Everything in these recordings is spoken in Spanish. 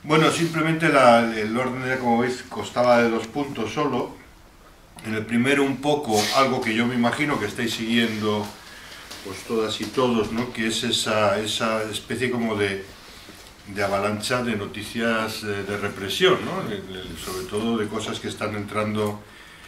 Bueno, simplemente el orden, como veis, constaba de 2 puntos solo. En el primero un poco algo que yo me imagino que estáis siguiendo pues todas y todos, ¿no? Que es esa especie como de avalancha de noticias de represión, ¿no? Sobre todo de cosas que están entrando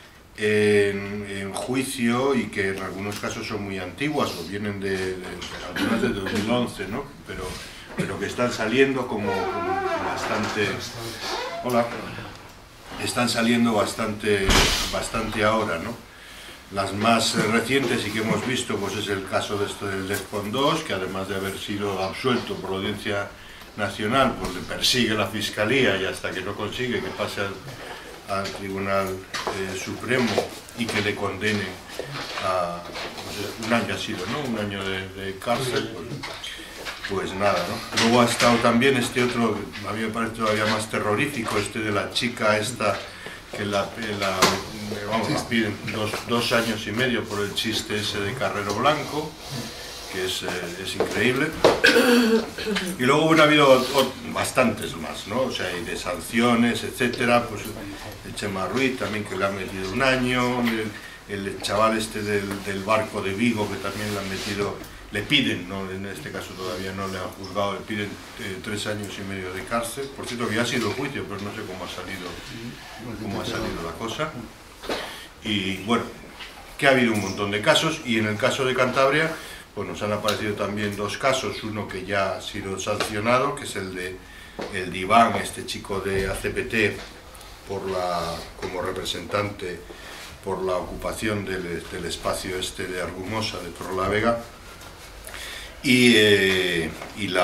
en juicio y que en algunos casos son muy antiguas o vienen algunas de 2011, ¿no? Pero que están saliendo como bastante... Hola. Están saliendo bastante ahora, ¿no? Las más recientes y que hemos visto pues es el caso de esto del DEFCON 2, que además de haber sido absuelto por la Audiencia Nacional, pues le persigue la Fiscalía y hasta que no consigue que pase al Tribunal Supremo y que le condene a un año, ha sido, ¿no? Un año de cárcel, pues nada, ¿no? Luego ha estado también este otro, a mí me parece todavía más terrorífico, este de la chica esta que la piden 2 años y medio por el chiste ese de Carrero Blanco, que es increíble. Y luego bueno, ha habido bastantes más, ¿no? O sea, y de sanciones, etcétera, pues el Chema Ruiz también, que le han metido 1 año, el chaval este del barco de Vigo, que también le han metido, le piden, ¿no? En este caso todavía no le han juzgado, le piden 3 años y medio de cárcel. Por cierto, que ya ha sido juicio, pero no sé cómo ha salido la cosa. Y bueno, que ha habido un montón de casos, y en el caso de Cantabria pues nos han aparecido también 2 casos, uno que ya ha sido sancionado, que es el de Iván, este chico de ACPT, como representante por la ocupación del espacio este de Argumosa, de Torrelavega, y el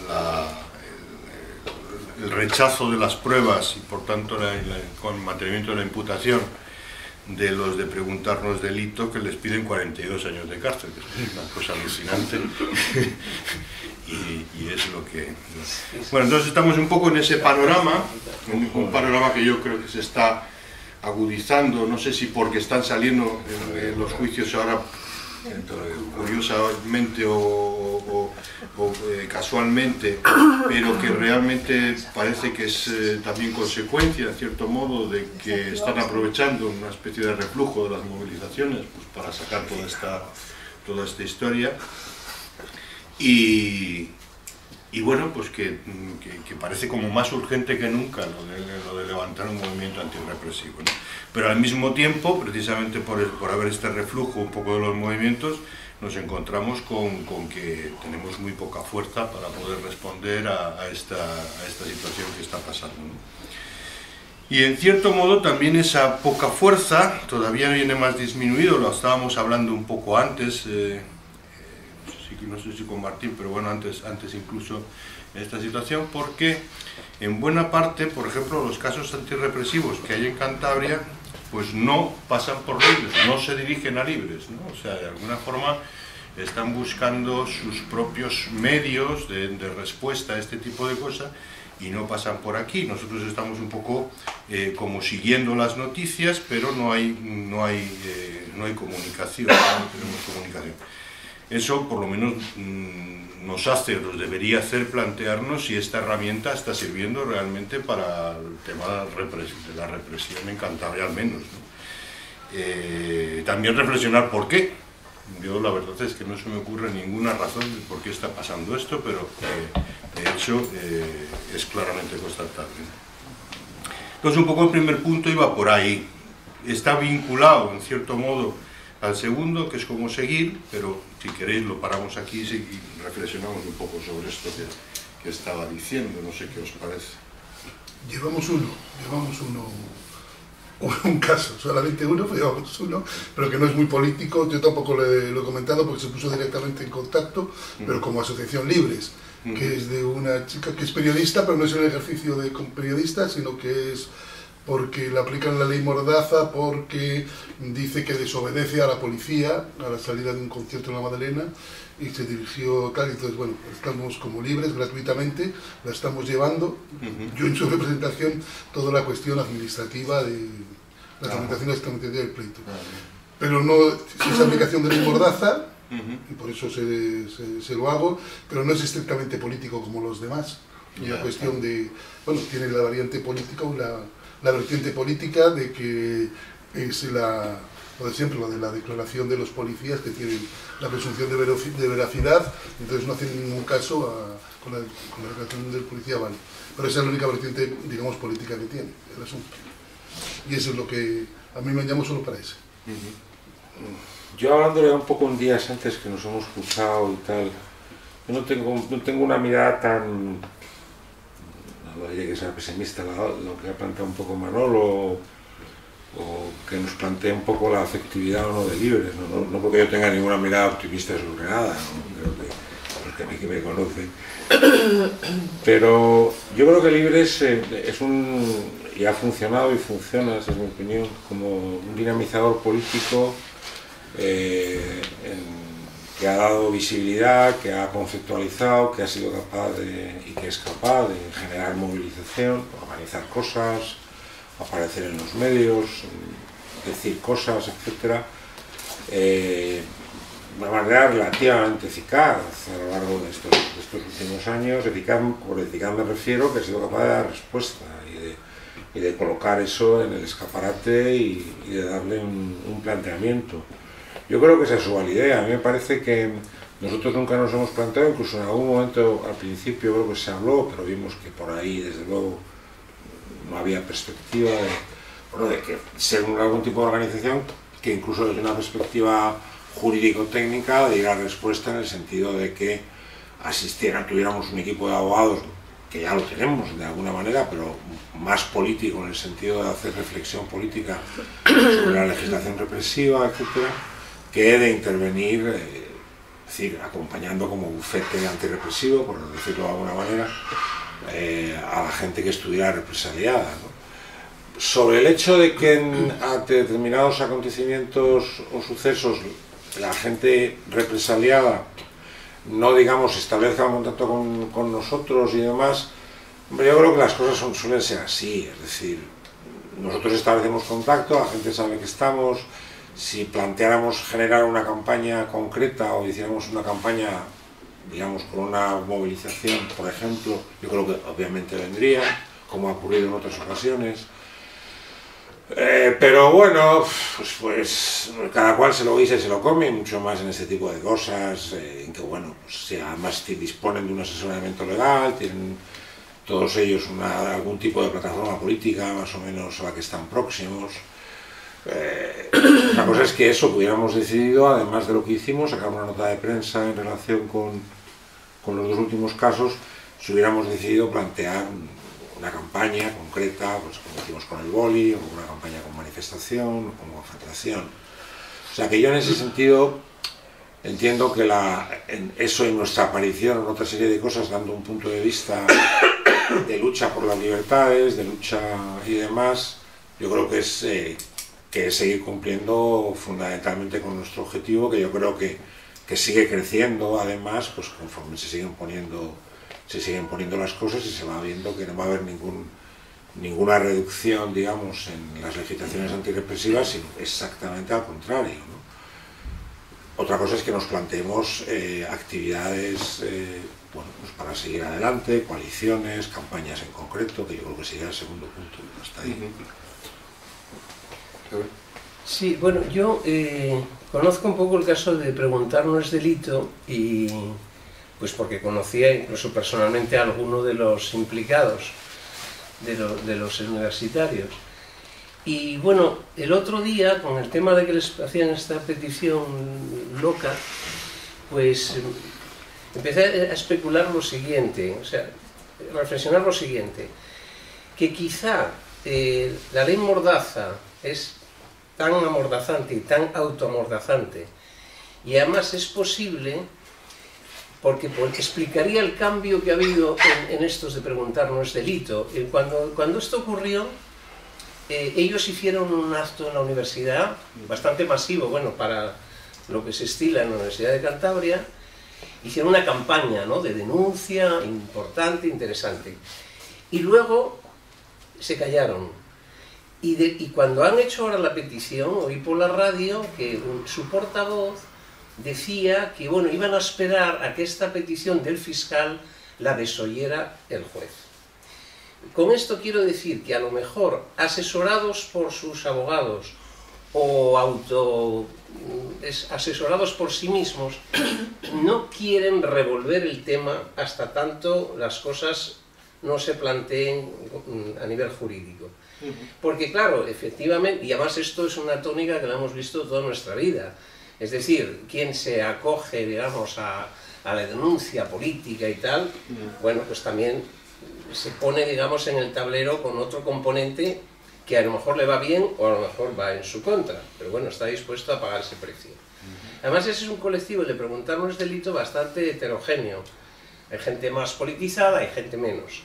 rechazo de las pruebas y por tanto con mantenimiento de la imputación de los de preguntarnos delito, que les piden 42 años de cárcel, que es una cosa alucinante. y es lo que... Bueno, entonces estamos un poco en ese panorama, un panorama que yo creo que se está agudizando, no sé si porque están saliendo los juicios ahora curiosamente o casualmente, pero que realmente parece que es también consecuencia, en cierto modo, de que están aprovechando una especie de reflujo de las movilizaciones pues, para sacar toda esta historia. Y bueno, pues que parece como más urgente que nunca lo de levantar un movimiento antirrepresivo, ¿no? Pero al mismo tiempo, precisamente por haber este reflujo un poco de los movimientos, nos encontramos con que tenemos muy poca fuerza para poder responder a esta situación que está pasando, ¿no? Y en cierto modo también esa poca fuerza todavía viene más disminuido, lo estábamos hablando un poco antes, no sé si con Martín, pero bueno, antes incluso en esta situación, porque en buena parte, por ejemplo, los casos antirrepresivos que hay en Cantabria, pues no pasan por libres, no se dirigen a libres, ¿no? O sea, de alguna forma están buscando sus propios medios de respuesta a este tipo de cosas y no pasan por aquí. Nosotros estamos un poco como siguiendo las noticias, pero no hay comunicación, no tenemos comunicación. Eso por lo menos nos debería hacer plantearnos si esta herramienta está sirviendo realmente para el tema de la represión en Cantabria al menos, ¿no? También reflexionar por qué. Yo la verdad es que no se me ocurre ninguna razón de por qué está pasando esto, pero de hecho es claramente constatable. Entonces un poco el primer punto iba por ahí. Está vinculado en cierto modo al segundo, que es cómo seguir, pero si queréis lo paramos aquí y reflexionamos un poco sobre esto que estaba diciendo, no sé qué os parece. Llevamos un caso, solamente uno, pero que no es muy político. Yo tampoco lo he comentado porque se puso directamente en contacto, pero como asociación Libres, que es de una chica que es periodista, pero no es el ejercicio de periodista, sino que es porque le aplican la ley Mordaza, porque dice que desobedece a la policía a la salida de un concierto en la Madalena y se dirigió tal. Entonces, bueno, estamos como Libres gratuitamente, la estamos llevando. Yo en su representación toda la cuestión administrativa de la tramitación administrativa del pleito. Pero no, si es aplicación de ley Mordaza, y por eso se lo hago, pero no es estrictamente político como los demás. Y la cuestión de, bueno, tiene la variante política o la vertiente política de que es lo de siempre, lo de la declaración de los policías que tienen la presunción de veracidad, entonces no hacen ningún caso con la declaración del policía, vale. Pero esa es la única vertiente, digamos, política que tiene el asunto. Y eso es lo que a mí me llamó solo para eso. Yo hablándole un poco un día antes que nos hemos cruzado y tal, yo no tengo una mirada tan, no diría que sea pesimista, lo que ha planteado un poco Manolo, o que nos plantee un poco la afectividad o no de Libres, no porque yo tenga ninguna mirada optimista sobre nada, ¿no? Creo que los que a mí que me conocen, pero yo creo que Libres y ha funcionado y funciona, esa es mi opinión, como un dinamizador político que ha dado visibilidad, que ha conceptualizado, que ha sido capaz y que es capaz de generar movilización, organizar cosas, aparecer en los medios, decir cosas, etc. De una manera relativamente eficaz a lo largo de estos últimos años. Por eficaz me refiero que ha sido capaz de dar respuesta y de colocar eso en el escaparate y de darle un planteamiento. Yo creo que esa es su validez. A mí me parece que nosotros nunca nos hemos planteado, incluso en algún momento al principio creo que se habló, pero vimos que por ahí desde luego no había perspectiva de que ser algún tipo de organización que incluso desde una perspectiva jurídico-técnica diera respuesta en el sentido de que tuviéramos un equipo de abogados, que ya lo tenemos de alguna manera, pero más político en el sentido de hacer reflexión política sobre la legislación represiva, etcétera, que de intervenir, es decir, acompañando como bufete antirrepresivo, por decirlo de alguna manera, a la gente que estuviera represaliada, ¿no? Sobre el hecho de que ante determinados acontecimientos o sucesos la gente represaliada no, digamos, establezca un contacto con nosotros y demás, hombre, yo creo que las cosas suelen ser así, es decir, nosotros establecemos contacto, la gente sabe que estamos. Si planteáramos generar una campaña concreta o hiciéramos una campaña, digamos, con una movilización, por ejemplo, yo creo que obviamente vendría, como ha ocurrido en otras ocasiones. Pero bueno, pues cada cual se lo guisa y se lo come, mucho más en este tipo de cosas, en que bueno, pues, además disponen de un asesoramiento legal, tienen todos ellos algún tipo de plataforma política más o menos a la que están próximos. La cosa es que eso que hubiéramos decidido, además de lo que hicimos, sacar una nota de prensa en relación con los dos últimos casos, si hubiéramos decidido plantear una campaña concreta, pues como hicimos con el boli, o una campaña con manifestación, o con concentración. O sea que yo en ese sentido entiendo que eso en nuestra aparición en otra serie de cosas, dando un punto de vista de lucha por las libertades, de lucha y demás, yo creo que es seguir cumpliendo fundamentalmente con nuestro objetivo, que yo creo que sigue creciendo, además, pues conforme se siguen poniendo las cosas y se va viendo que no va a haber ninguna reducción, digamos, en las legislaciones antirrepresivas, sino exactamente al contrario, ¿no? Otra cosa es que nos planteemos actividades bueno, pues para seguir adelante, coaliciones, campañas en concreto, que yo creo que sería el segundo punto, hasta ahí. Sí, bueno, yo conozco un poco el caso de Preguntar no es delito, y pues porque conocía incluso personalmente a alguno de los implicados, de los universitarios. Y bueno, el otro día, con el tema de que les hacían esta petición loca, pues empecé a especular lo siguiente, o sea, a reflexionar lo siguiente, que quizá la ley Mordaza es tan amordazante y tan autoamordazante, y además es posible porque explicaría el cambio que ha habido en estos de Preguntar no es delito. Cuando esto ocurrió, ellos hicieron un acto en la universidad bastante masivo, bueno, para lo que se estila en la Universidad de Cantabria. Hicieron una campaña, ¿no?, de denuncia importante, interesante, y luego se callaron. Y cuando han hecho ahora la petición, oí por la radio que su portavoz decía que bueno, iban a esperar a que esta petición del fiscal la desoyera el juez. Con esto quiero decir que a lo mejor asesorados por sus abogados o asesorados por sí mismos, no quieren revolver el tema hasta tanto las cosas no se planteen a nivel jurídico. Porque claro, efectivamente, y además esto es una tónica que la hemos visto toda nuestra vida, es decir, quien se acoge, digamos, a la denuncia política y tal, bueno, pues también se pone, digamos, en el tablero con otro componente que a lo mejor le va bien o a lo mejor va en su contra, pero bueno, está dispuesto a pagar ese precio. Además, ese es un colectivo, el de preguntar no es delito, bastante heterogéneo. Hay gente más politizada, hay gente menos.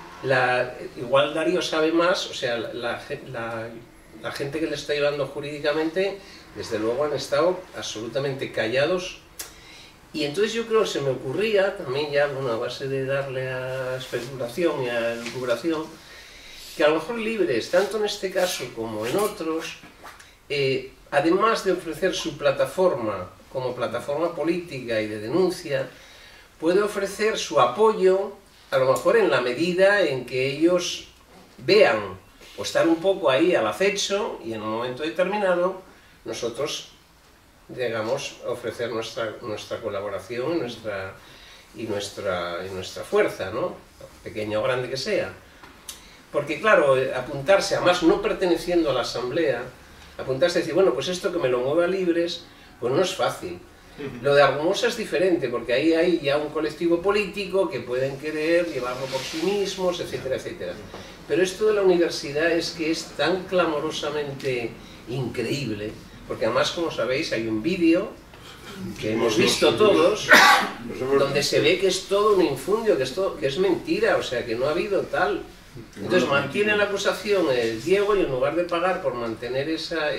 Igual Darío sabe más, o sea, la gente que le está llevando jurídicamente, desde luego han estado absolutamente callados. Y entonces yo creo que se me ocurría, también ya, bueno, a base de darle a especulación y a elucubración, que a lo mejor Libres, tanto en este caso como en otros, además de ofrecer su plataforma como plataforma política y de denuncia, puede ofrecer su apoyo, a lo mejor en la medida en que ellos vean o están un poco ahí al acecho y en un momento determinado nosotros, digamos, ofrecer nuestra colaboración y nuestra fuerza, ¿no? Pequeña o grande que sea. Porque claro, apuntarse, además no perteneciendo a la asamblea, apuntarse y decir, bueno, pues esto que me lo mueva Libres, pues no es fácil. Lo de Argumosa es diferente, porque ahí hay ya un colectivo político que pueden querer llevarlo por sí mismos, etcétera, etcétera. Pero esto de la universidad es que es tan clamorosamente increíble, porque además, como sabéis, hay un vídeo que hemos visto todos, donde se ve que es todo un infundio, que es mentira, o sea, que no ha habido tal. Entonces mantiene la acusación el Diego y en lugar de pagar por mantener esa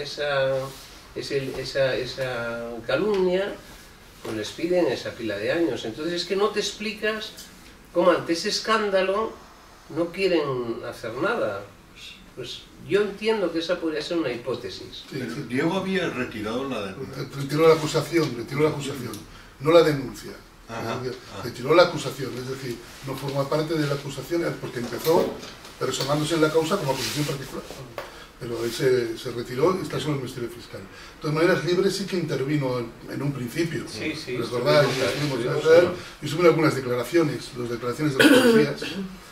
calumnia, pues les piden esa pila de años. Entonces es que no te explicas cómo ante ese escándalo no quieren hacer nada. Pues yo entiendo que esa podría ser una hipótesis. Sí, sí. Diego había retirado la denuncia. Retiró la acusación, no la denuncia. Retiró la acusación, es decir, no forma parte de la acusación porque empezó personándose en la causa como acusación particular. Pero él se retiró y está sobre el Ministerio Fiscal. De todas maneras, Libres sí que intervino en un principio. Sí, sí. ¿Recordáis? Hicimos algunas declaraciones, las declaraciones de los policías.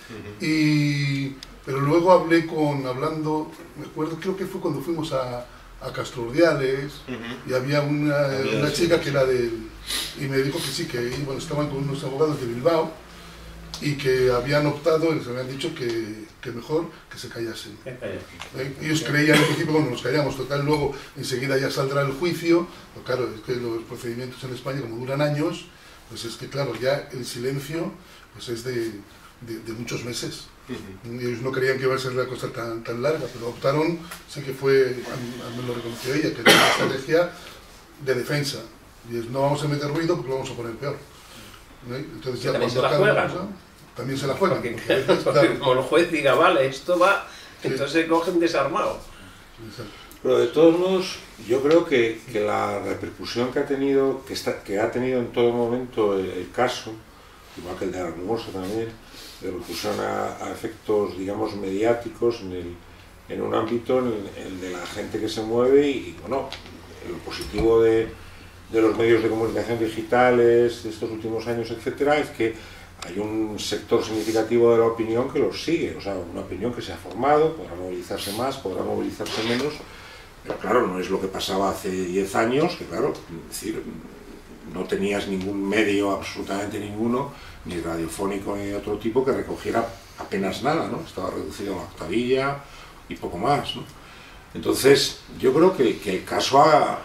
Pero luego hablando, me acuerdo, creo que fue cuando fuimos a Castro Urdiales, y había una chica que era y me dijo que sí, que bueno, estaban con unos abogados de Bilbao, y que habían optado, les habían dicho que mejor que se callasen. Ellos creían al principio, bueno, nos callamos, total, luego enseguida ya saldrá el juicio, pero claro, es que los procedimientos en España, como duran años, pues es que claro, ya el silencio pues es de muchos meses. Ellos no creían que iba a ser la cosa tan larga, pero optaron, sé que fue, me lo reconoció ella, que era una estrategia de defensa, y es no vamos a meter ruido porque lo vamos a poner peor. Entonces ya también se la juegan. También se la juegan. Porque como el juez diga, vale, esto va, entonces se cogen desarmado. Pero de todos modos, yo creo que la repercusión que ha tenido, que ha tenido en todo momento el caso, igual que el de Argumosa también, de repercusión a efectos, digamos, mediáticos en un ámbito en el de la gente que se mueve y bueno, lo positivo de los medios de comunicación digitales de estos últimos años, etcétera, es que hay un sector significativo de la opinión que los sigue, o sea, una opinión que se ha formado, podrá movilizarse más, podrá movilizarse menos, pero claro, no es lo que pasaba hace 10 años, que claro, es decir, no tenías ningún medio, absolutamente ninguno, ni radiofónico ni de otro tipo, que recogiera apenas nada, ¿no? Estaba reducido a la octavilla y poco más, ¿no? Entonces, yo creo que el caso ha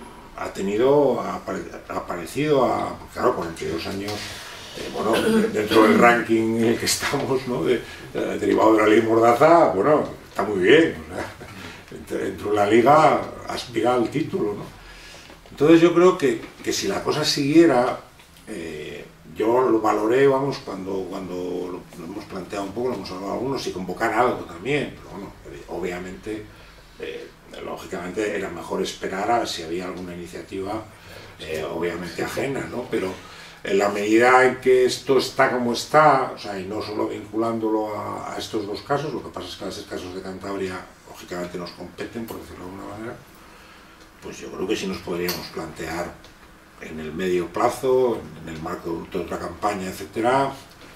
aparecido claro, 42 años, bueno, dentro del ranking en el que estamos, ¿no? Derivado de la ley Mordaza, bueno, está muy bien, o sea, dentro de la liga aspira al título, ¿no? Entonces yo creo que si la cosa siguiera, yo lo valoré, vamos, cuando lo hemos planteado un poco, lo hemos hablado algunos, y convocar algo también, pero bueno, obviamente, lógicamente era mejor esperar a ver si había alguna iniciativa, obviamente ajena, ¿no? Pero En la medida en que esto está como está, o sea, y no solo vinculándolo a estos dos casos, lo que pasa es que a los casos de Cantabria, lógicamente nos competen, por decirlo de alguna manera, pues yo creo que sí nos podríamos plantear en el medio plazo, en el marco de otra campaña, etcétera,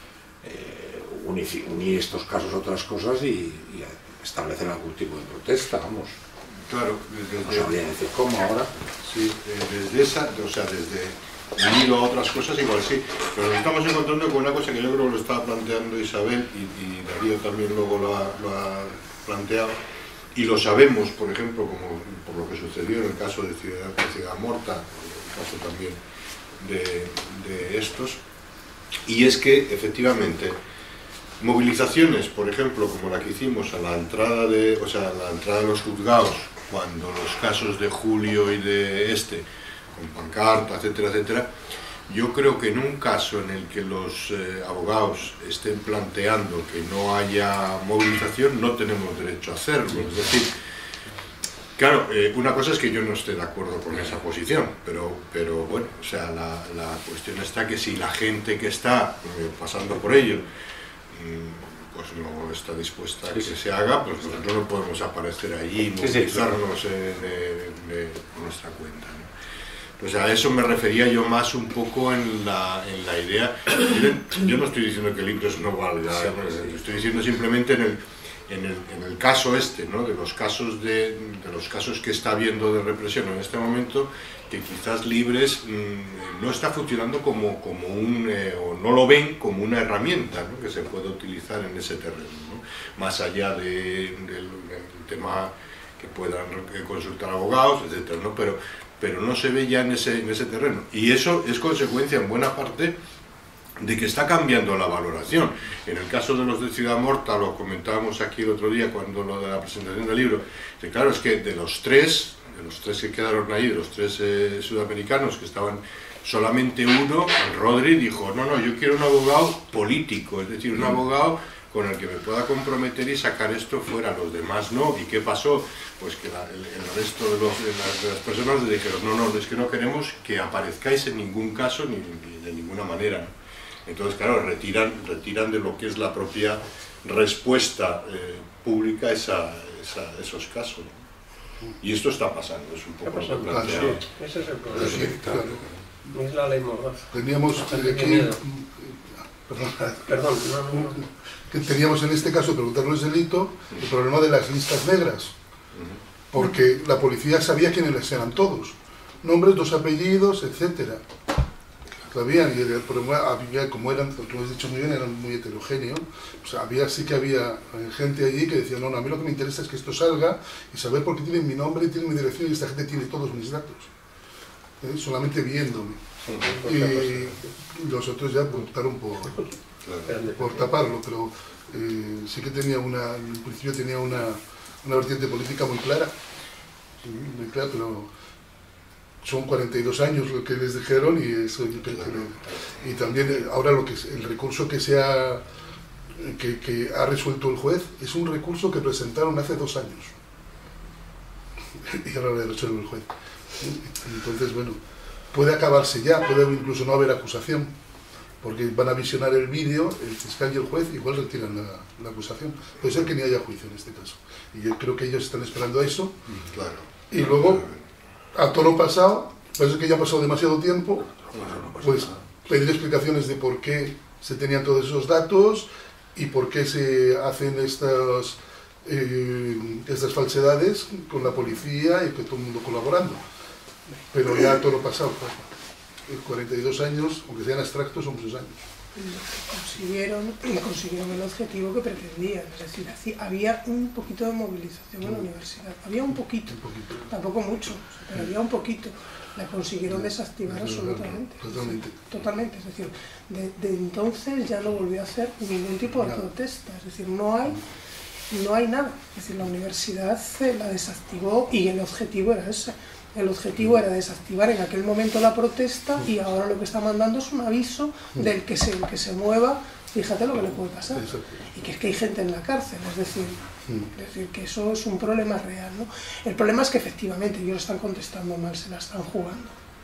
unir estos casos a otras cosas y establecer algún tipo de protesta, vamos. Claro, No sabría decir cómo ahora. Sí, desde esa, o sea, desde unido a otras cosas igual sí, pero nos estamos encontrando con una cosa que yo creo que lo estaba planteando Isabel y Darío también luego lo ha planteado, y lo sabemos, por ejemplo, como por lo que sucedió en el caso de Ciudad Morta, el caso también de estos, y es que efectivamente movilizaciones, por ejemplo, como la que hicimos a la entrada de los juzgados, cuando los casos de Julio y de con pancarta, etcétera, etcétera, yo creo que en un caso en el que los abogados estén planteando que no haya movilización, no tenemos derecho a hacerlo. Es decir, claro, una cosa es que yo no esté de acuerdo con esa posición, pero bueno, o sea, la cuestión está que si la gente que está pasando por ello pues no está dispuesta a que se haga, pues nosotros no podemos aparecer allí y movilizarnos de nuestra cuenta, ¿no? O sea, a eso me refería yo más un poco en la idea. Yo no estoy diciendo que el libro no valga, estoy diciendo simplemente en el caso ¿no? de los casos que está habiendo de represión en este momento, que quizás Libres no está funcionando como o no lo ven como una herramienta, ¿no? Que se puede utilizar en ese terreno, ¿no? Más allá del tema que puedan consultar abogados, etcétera, ¿no? Pero no se ve ya en ese terreno, y eso es consecuencia en buena parte de que está cambiando la valoración. En el caso de los de Ciudad Morta, lo comentábamos aquí el otro día cuando lo de la presentación del libro, que claro, es que de los tres que quedaron ahí, de los tres sudamericanos que estaban, solamente uno, Rodri, dijo, no, yo quiero un abogado político, es decir, un abogado con el que me pueda comprometer y sacar esto fuera, los demás no. ¿Y qué pasó? Pues que el resto de las personas le dijeron, no, es que no queremos que aparezcáis en ningún caso ni de ninguna manera, ¿no? Entonces, claro, retiran de lo que es la propia respuesta pública a esos casos, ¿no? Y esto está pasando, es un poco lo que planteaba. Sí, ese es el problema. Sí, claro. Es la ley Mordaza. Teníamos aquí... Perdón, no. Que teníamos en este caso, preguntarnos el delito, el problema de las listas negras, porque la policía sabía quiénes eran todos, nombres, 2 apellidos, etcétera. Sabían, y el problema había, como eran, tú has dicho muy bien, eran muy heterogéneos, pues sí que había gente allí que decía, no, a mí lo que me interesa es que esto salga y saber por qué tienen mi nombre, tienen mi dirección y esta gente tiene todos mis datos, solamente viéndome. Y los otros ya optaron por taparlo, pero sí que tenía en principio tenía una vertiente política muy clara, pero son 42 años lo que les dijeron y eso yo creo que y también ahora el recurso que ha resuelto el juez es un recurso que presentaron hace 2 años y ahora lo resuelve el juez. Entonces, bueno, puede acabarse ya, puede incluso no haber acusación, porque van a visionar el vídeo, el fiscal y el juez igual retiran la acusación. Puede ser que ni haya juicio en este caso. Y yo creo que ellos están esperando a eso. Claro. Y luego, a todo lo pasado, parece que ya ha pasado demasiado tiempo, pues pedir explicaciones de por qué se tenían todos esos datos y por qué se hacen estas falsedades con la policía y que todo el mundo colaborando. Pero ya todo lo pasado, 42 años, aunque sean abstractos, son muchos años. Consiguieron el objetivo que pretendían, es decir, había un poquito de movilización en la universidad, había un poquito, tampoco mucho, pero había un poquito, la consiguieron desactivar absolutamente. Totalmente, es decir, de entonces ya no volvió a hacer ningún tipo de protesta, es decir, no hay nada, es decir, la universidad la desactivó y el objetivo era ese. El objetivo era desactivar en aquel momento la protesta y ahora lo que está mandando es un aviso del que se mueva, fíjate lo que le puede pasar. Y que es que hay gente en la cárcel, es decir que eso es un problema real, ¿no? El problema es que efectivamente ellos están contestando mal, se la están jugando.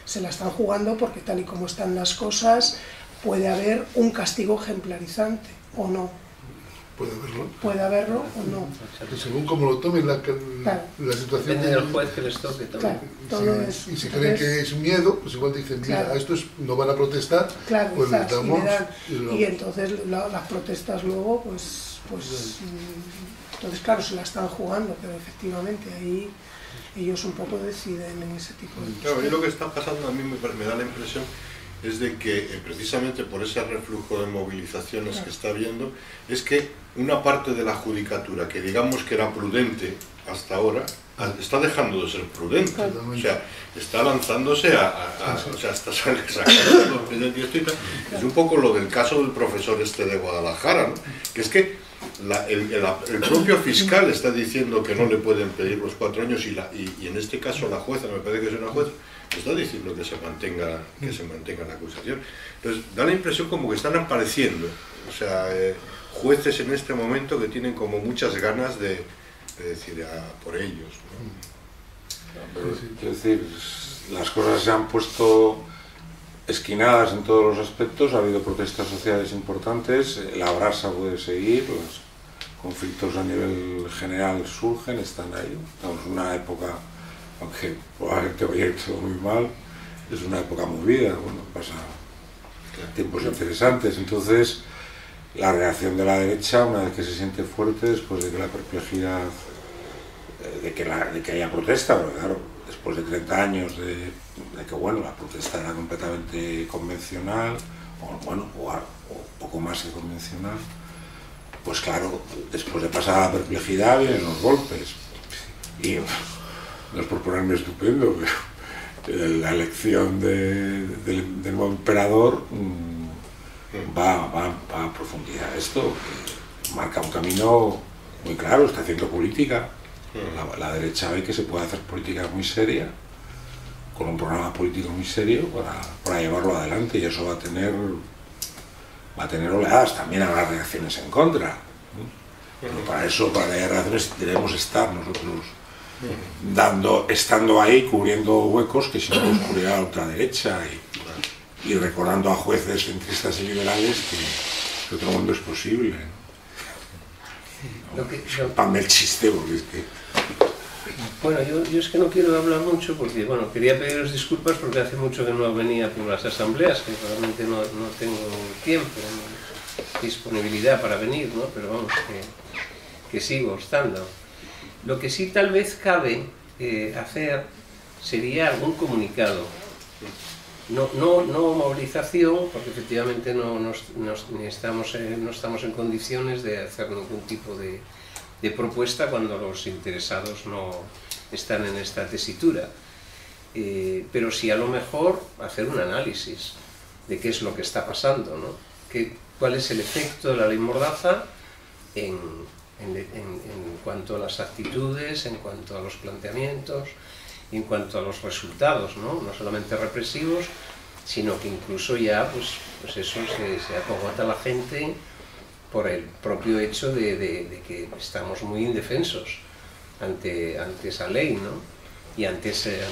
se la están jugando porque tal y como están las cosas puede haber un castigo ejemplarizante o no. Puede haberlo. Puede haberlo o no. Según como lo tomen la situación. Depende del juez que les toque también. Claro, todo eso. Y si creen que es miedo, pues igual dicen, mira, claro, a estos no van a protestar, claro, pues les damos. Y entonces las protestas luego, pues entonces claro, se la están jugando, pero efectivamente ahí ellos un poco deciden en ese tipo de cosas. Claro, y lo que está pasando a mí me da la impresión es de que precisamente por ese reflujo de movilizaciones que está habiendo, es que una parte de la judicatura que digamos que era prudente hasta ahora, está dejando de ser prudente. O sea, está lanzándose o sea, está sacando es un poco lo del caso del profesor de Guadalajara, ¿no? Que es que el propio fiscal está diciendo que no le pueden pedir los 4 años y en este caso la jueza, me parece que es una jueza, está diciendo que se mantenga la acusación. Entonces da la impresión como que están apareciendo, o sea, jueces en este momento que tienen como muchas ganas de decir por ellos, ¿no? Quiero decir, las cosas se han puesto esquinadas en todos los aspectos, ha habido protestas sociales importantes, la brasa puede seguir, los conflictos a nivel general surgen, están ahí. Estamos en una época, aunque probablemente vaya a ir todo muy mal, es una época movida, bueno, pasan tiempos interesantes. Entonces, la reacción de la derecha, una vez que se siente fuerte, después de que la perplejidad, de que haya protesta, porque claro, después de 30 años de que bueno, la protesta era completamente convencional, o poco más que convencional, pues claro, después de pasar a la perplejidad vienen los golpes. Y no es por ponerme estupendo, pero la elección del nuevo emperador va a profundizar esto, marca un camino muy claro, está haciendo política. La derecha ve que se puede hacer política muy seria, con un programa político muy serio para llevarlo adelante, y eso va a tener oleadas. También habrá reacciones en contra, pero para que haya reacciones debemos estar nosotros estando ahí, cubriendo huecos que si no nos cubrirá la ultraderecha, y recordando a jueces centristas y liberales que otro mundo es posible, ¿no? Pan del chiste, porque es que... Bueno, yo es que no quiero hablar mucho porque, bueno, quería pediros disculpas porque hace mucho que no venía por las asambleas, que realmente no tengo tiempo ni disponibilidad para venir, ¿no? Pero vamos, que sigo estando. Lo que sí tal vez cabe hacer sería algún comunicado. No movilización, porque efectivamente no estamos en condiciones de hacer ningún tipo de propuesta cuando los interesados no están en esta tesitura. Pero sí a lo mejor hacer un análisis de qué es lo que está pasando, ¿no? Cuál es el efecto de la ley Mordaza en cuanto a las actitudes, en cuanto a los planteamientos, en cuanto a los resultados, ¿no? No solamente represivos, sino que incluso ya pues eso se acogota a la gente por el propio hecho de que estamos muy indefensos ante esa ley, ¿no? Y ante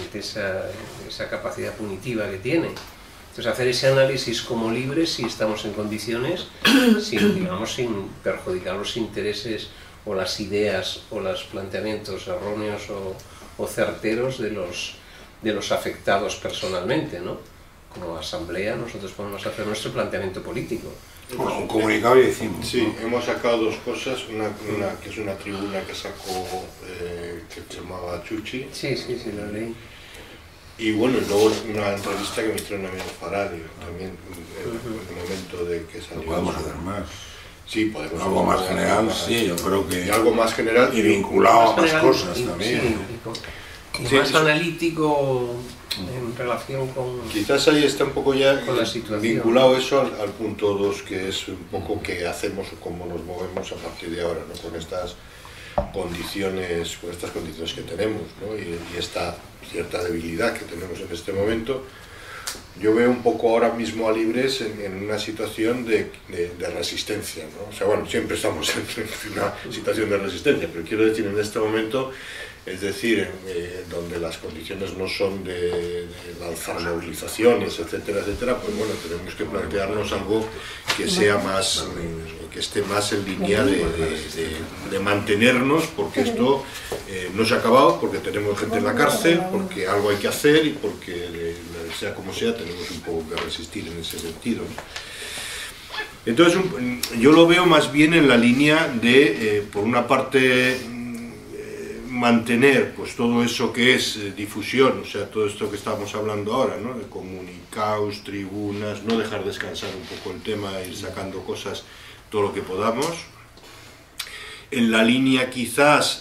esa capacidad punitiva que tiene. Entonces hacer ese análisis como libres, si estamos en condiciones, sin perjudicar los intereses o las ideas o los planteamientos erróneos o certeros de los afectados personalmente, ¿no? Como asamblea nosotros podemos hacer nuestro planteamiento político. Bueno, un comunicado y decimos. Sí, ¿no? hemos sacado 2 cosas, una que es una tribuna que sacó, que se llamaba Chuchi. Sí, la leí. Y bueno, luego una entrevista que me hicieron a mí en Faradio, también en el momento de que salió. No podemos hacer más. Sí, podemos. Algo más general, sí, yo creo que... Y algo más general. Y vinculado a más cosas también. Y más analítico en relación con... Quizás ahí está un poco ya vinculado eso al punto 2, que es un poco qué hacemos o cómo nos movemos a partir de ahora, ¿no? Con estas condiciones que tenemos, ¿no? Y esta cierta debilidad que tenemos en este momento, yo veo un poco ahora mismo a Libres en una situación de resistencia, ¿no? O sea, bueno, siempre estamos en una situación de resistencia, pero quiero decir, en este momento, es decir, donde las condiciones no son de lanzar movilizaciones, etcétera, etcétera, pues bueno, tenemos que plantearnos algo que sea más, que esté más en línea de mantenernos, porque esto no se ha acabado, porque tenemos gente en la cárcel, porque algo hay que hacer y porque, sea como sea, tenemos un poco que resistir en ese sentido, ¿no? Entonces, yo lo veo más bien en la línea de, por una parte, mantener pues todo eso que es difusión, o sea, todo esto que estamos hablando ahora, ¿no? De comunicados, tribunas, no dejar descansar un poco el tema, ir sacando cosas, todo lo que podamos. En la línea quizás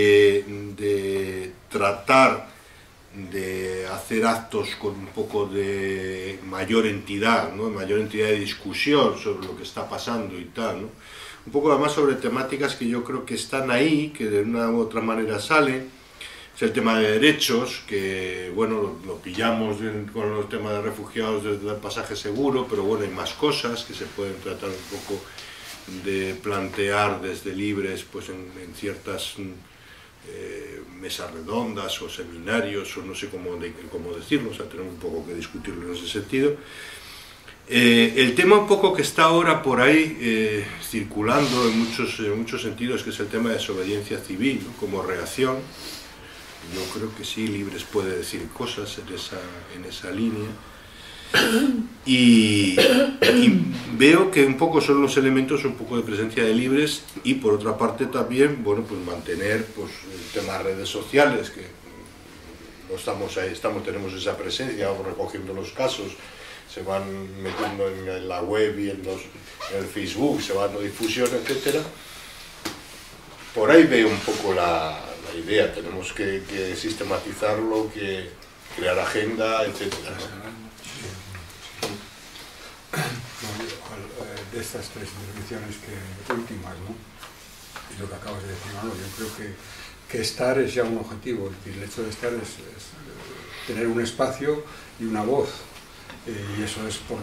de tratar de hacer actos con un poco de mayor entidad, ¿no? Mayor entidad de discusión sobre lo que está pasando y tal, ¿no? Un poco además sobre temáticas que yo creo que están ahí, que de una u otra manera salen. Es el tema de derechos, que bueno, lo pillamos con los temas de refugiados desde el pasaje seguro, pero bueno, hay más cosas que se pueden tratar un poco de plantear desde Libres, pues en ciertas mesas redondas o seminarios, o no sé cómo decirlo, o sea, tenemos un poco que discutirlo en ese sentido. El tema un poco que está ahora por ahí circulando en muchos sentidos, que es el tema de desobediencia civil, ¿no? Como reacción. Yo creo que sí, Libres puede decir cosas en esa línea. Y veo que un poco son los elementos un poco de presencia de Libres, y por otra parte también, bueno, pues mantener pues, el tema de redes sociales, que no estamos ahí, tenemos esa presencia, vamos recogiendo los casos, se van metiendo en la web y en el Facebook, se van dando difusión, etcétera. Por ahí veo un poco la idea, tenemos que sistematizarlo, que crear agenda, etcétera, ¿no? De estas tres intervenciones últimas, ¿no? Y lo que acabas de decir, Manolo, yo creo que estar es ya un objetivo, es decir, el hecho de estar es tener un espacio y una voz. Y eso es por lo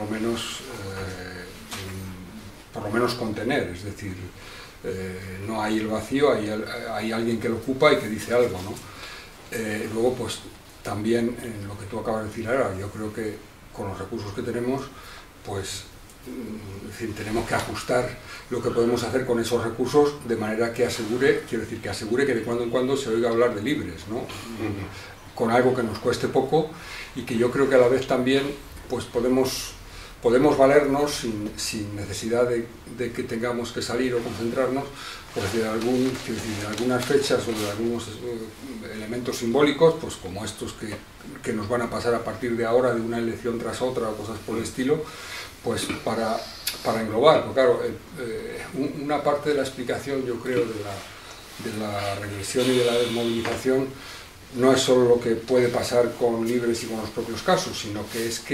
menos contener, es decir, no hay el vacío, hay alguien que lo ocupa y que dice algo, ¿no? Luego, pues también en lo que tú acabas de decir ahora, yo creo que con los recursos que tenemos, pues en fin, tenemos que ajustar lo que podemos hacer con esos recursos de manera que asegure, que de cuando en cuando se oiga hablar de Libres, ¿no? Con algo que nos cueste poco y que yo creo que a la vez también pues podemos valernos sin necesidad de que tengamos que salir o concentrarnos pues de algunas fechas o de algunos elementos simbólicos, pues como estos que nos van a pasar a partir de ahora, de una elección tras otra o cosas por el estilo, pues para englobar. Porque claro, una parte de la explicación, yo creo, de la regresión y de la desmovilización no es solo lo que puede pasar con Libres y con los propios casos, sino que es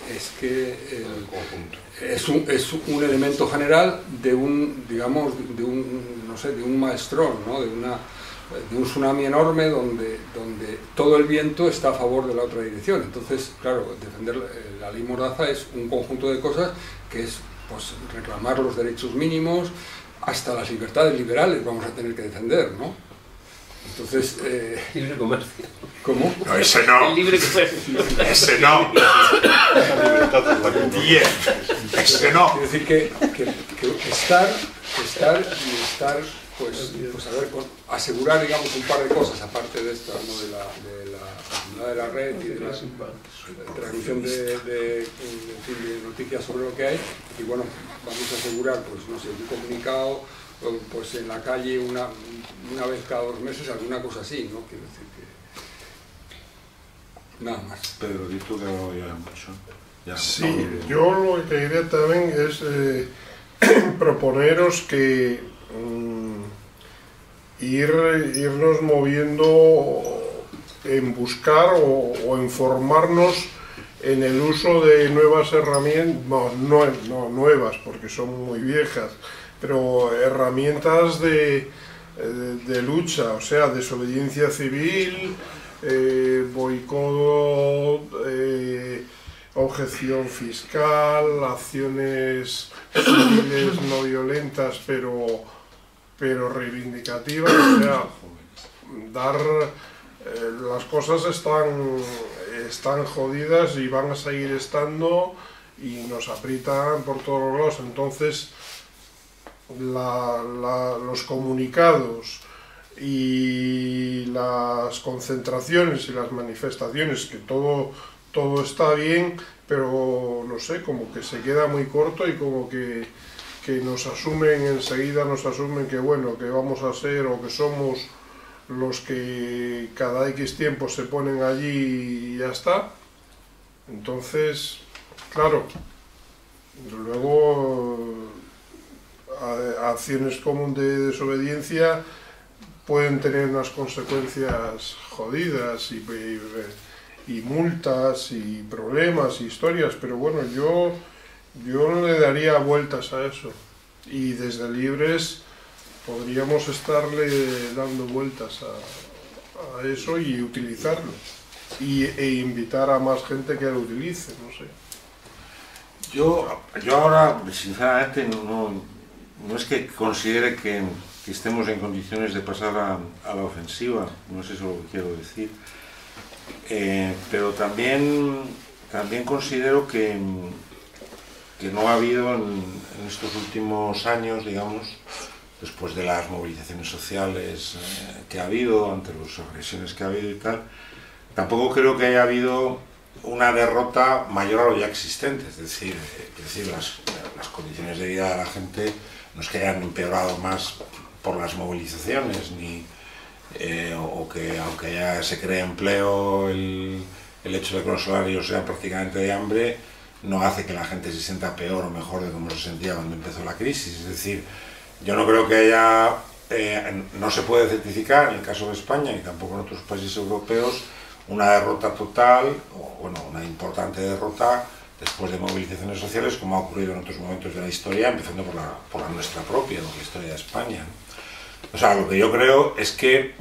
un elemento general de un maelström, ¿no? de un tsunami enorme donde todo el viento está a favor de la otra dirección. Entonces, claro, defender la ley Mordaza es un conjunto de cosas que es pues, reclamar los derechos mínimos, hasta las libertades liberales vamos a tener que defender, ¿no? Entonces, libre comercio. ¿Cómo? No, ese no. El libre comercio. Ese no. Ese no. Quiero decir que estar pues a ver, asegurar, digamos, un par de cosas, aparte de esta, ¿no? de la red y de la transmisión de noticias sobre lo que hay, y bueno, vamos a asegurar, pues no sé, un comunicado, pues en la calle una vez cada 2 meses, alguna cosa así, ¿no? Quiero decir que... Nada más. Pedro, ¿disto que no había mucho? Ya, sí, yo lo que quería también es proponeros que irnos moviendo en buscar o en formarnos en el uso de nuevas herramientas, no nuevas porque son muy viejas, pero herramientas de lucha, o sea, desobediencia civil, boicot, objeción fiscal, acciones civiles no violentas pero reivindicativas, o sea, las cosas están jodidas y van a seguir estando y nos aprietan por todos los lados. Entonces los comunicados y las concentraciones y las manifestaciones, que todo está bien, pero no sé, como que se queda muy corto y como que enseguida nos asumen que bueno, que vamos a ser o que somos los que cada X tiempo se ponen allí y ya está. Entonces, claro, luego acciones como de desobediencia pueden tener unas consecuencias jodidas y multas y problemas y historias, pero bueno, yo no le daría vueltas a eso, y desde Libres podríamos estarle dando vueltas a eso y utilizarlo e invitar a más gente que lo utilice, no sé. Yo ahora, sinceramente, no es que considere que estemos en condiciones de pasar a la ofensiva, no es eso lo que quiero decir, pero también considero que no ha habido en estos últimos años, digamos, después de las movilizaciones sociales que ha habido, ante las agresiones que ha habido y tal, tampoco creo que haya habido una derrota mayor a lo ya existente, es decir, las condiciones de vida de la gente no es que hayan empeorado más por las movilizaciones, o que aunque ya se cree empleo, el hecho de que los salarios sean prácticamente de hambre no hace que la gente se sienta peor o mejor de cómo se sentía cuando empezó la crisis. Es decir, yo no creo que haya, no se puede certificar en el caso de España y tampoco en otros países europeos, una derrota total, o bueno, una importante derrota después de movilizaciones sociales, como ha ocurrido en otros momentos de la historia, empezando por la nuestra propia, por la historia de España. O sea, lo que yo creo es que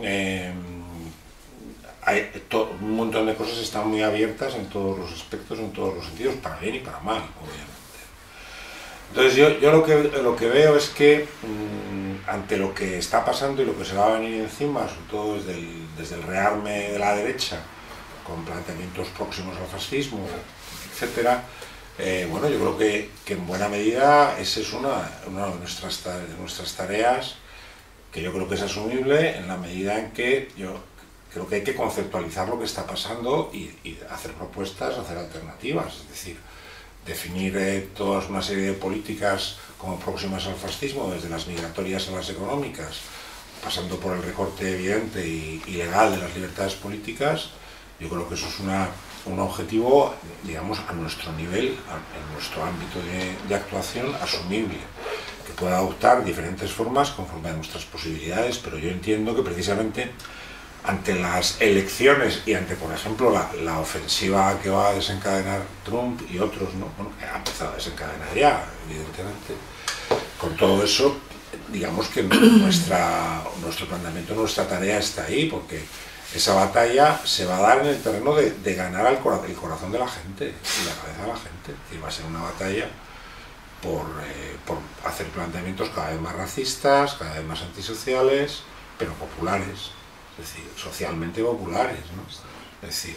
un montón de cosas están muy abiertas en todos los aspectos, en todos los sentidos, para bien y para mal, obviamente. Entonces yo lo que veo es que ante lo que está pasando y lo que se va a venir encima, sobre todo desde el rearme de la derecha, con planteamientos próximos al fascismo, etcétera, bueno, yo creo que en buena medida esa es una de nuestras tareas, que yo creo que es asumible en la medida en que yo creo que hay que conceptualizar lo que está pasando y hacer propuestas, hacer alternativas, es decir, definir toda una serie de políticas como próximas al fascismo, desde las migratorias a las económicas, pasando por el recorte evidente y legal de las libertades políticas. Yo creo que eso es un objetivo, digamos, a nuestro nivel, en nuestro ámbito de actuación, asumible, que pueda adoptar diferentes formas conforme a nuestras posibilidades, pero yo entiendo que precisamente ante las elecciones y ante, por ejemplo, la ofensiva que va a desencadenar Trump y otros, ¿no? Bueno, que ha empezado a desencadenar ya, evidentemente, con todo eso, digamos que nuestro planteamiento, nuestra tarea está ahí, porque esa batalla se va a dar en el terreno de ganar el corazón de la gente y la cabeza de la gente. Y va a ser una batalla por hacer planteamientos cada vez más racistas, cada vez más antisociales, pero populares. Es decir, socialmente populares, ¿no? Es decir,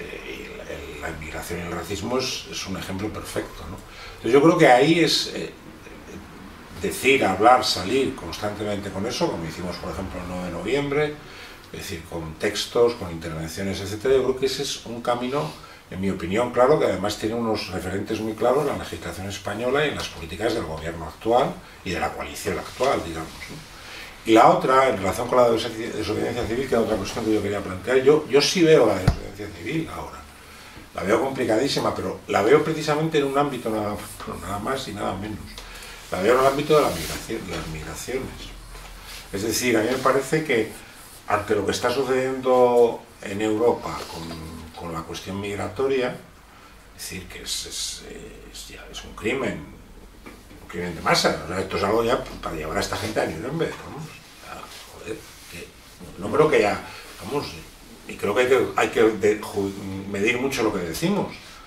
la inmigración y el racismo es un ejemplo perfecto, ¿no? Entonces yo creo que ahí es decir, hablar, salir constantemente con eso, como hicimos por ejemplo el 9 de noviembre, es decir, con textos, con intervenciones, etcétera. Yo creo que ese es un camino, en mi opinión, claro, que además tiene unos referentes muy claros en la legislación española y en las políticas del gobierno actual y de la coalición actual, digamos, ¿no? Y la otra, en relación con la desobediencia civil, que es otra cuestión que yo quería plantear, yo sí veo la desobediencia civil ahora. La veo complicadísima, pero la veo precisamente en un ámbito nada más y nada menos. La veo en el ámbito de las migraciones. Es decir, a mí me parece que ante lo que está sucediendo en Europa con la cuestión migratoria, es decir, que es un crimen de masa, o sea, esto es algo ya para llevar a esta gente a Nuremberg, vamos. Joder, no creo que haya, vamos, y creo que hay que medir mucho lo que decimos.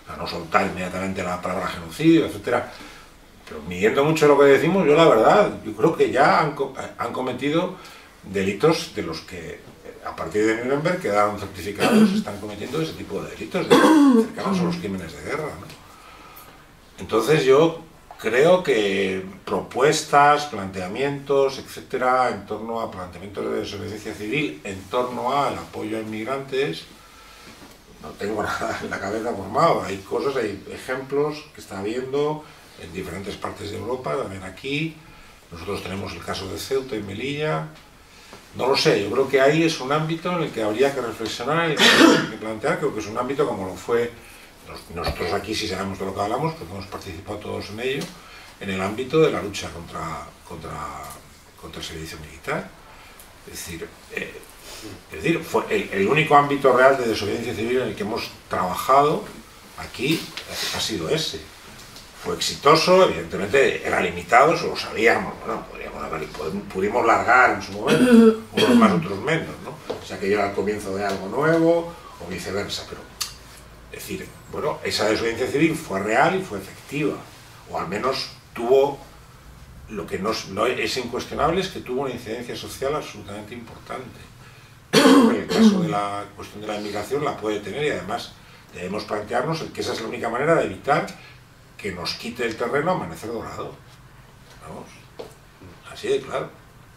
a no soltar inmediatamente la palabra genocidio, etcétera. Pero midiendo mucho lo que decimos, yo la verdad, yo creo que ya han cometido delitos de los que a partir de Nuremberg quedaron certificados, están cometiendo ese tipo de delitos cercanos a los crímenes de guerra, ¿no? Entonces yo creo que propuestas, planteamientos, etcétera, en torno a planteamientos de desobediencia civil, en torno al apoyo a inmigrantes, no tengo nada en la cabeza formado. Hay cosas, hay ejemplos que está habiendo en diferentes partes de Europa, también aquí. Nosotros tenemos el caso de Ceuta y Melilla. No lo sé, yo creo que ahí es un ámbito en el que habría que reflexionar y que plantear. Creo que es un ámbito como lo fue, nosotros aquí sí sabemos de lo que hablamos, porque hemos participado todos en ello, en el ámbito de la lucha contra el servicio militar. Es decir, fue el único ámbito real de desobediencia civil en el que hemos trabajado aquí ha sido ese. Fue exitoso, evidentemente era limitado, eso lo sabíamos, bueno, pudimos largar en su momento, unos más, otros menos, ¿no? O sea que yo era el comienzo de algo nuevo, o viceversa, pero, es decir, bueno, esa desobediencia civil fue real y fue efectiva, o al menos tuvo, lo que no es incuestionable es que tuvo una incidencia social absolutamente importante. En el caso de la cuestión de la inmigración la puede tener, y además debemos plantearnos que esa es la única manera de evitar que nos quite el terreno Amanecer Dorado. Vamos, así de claro.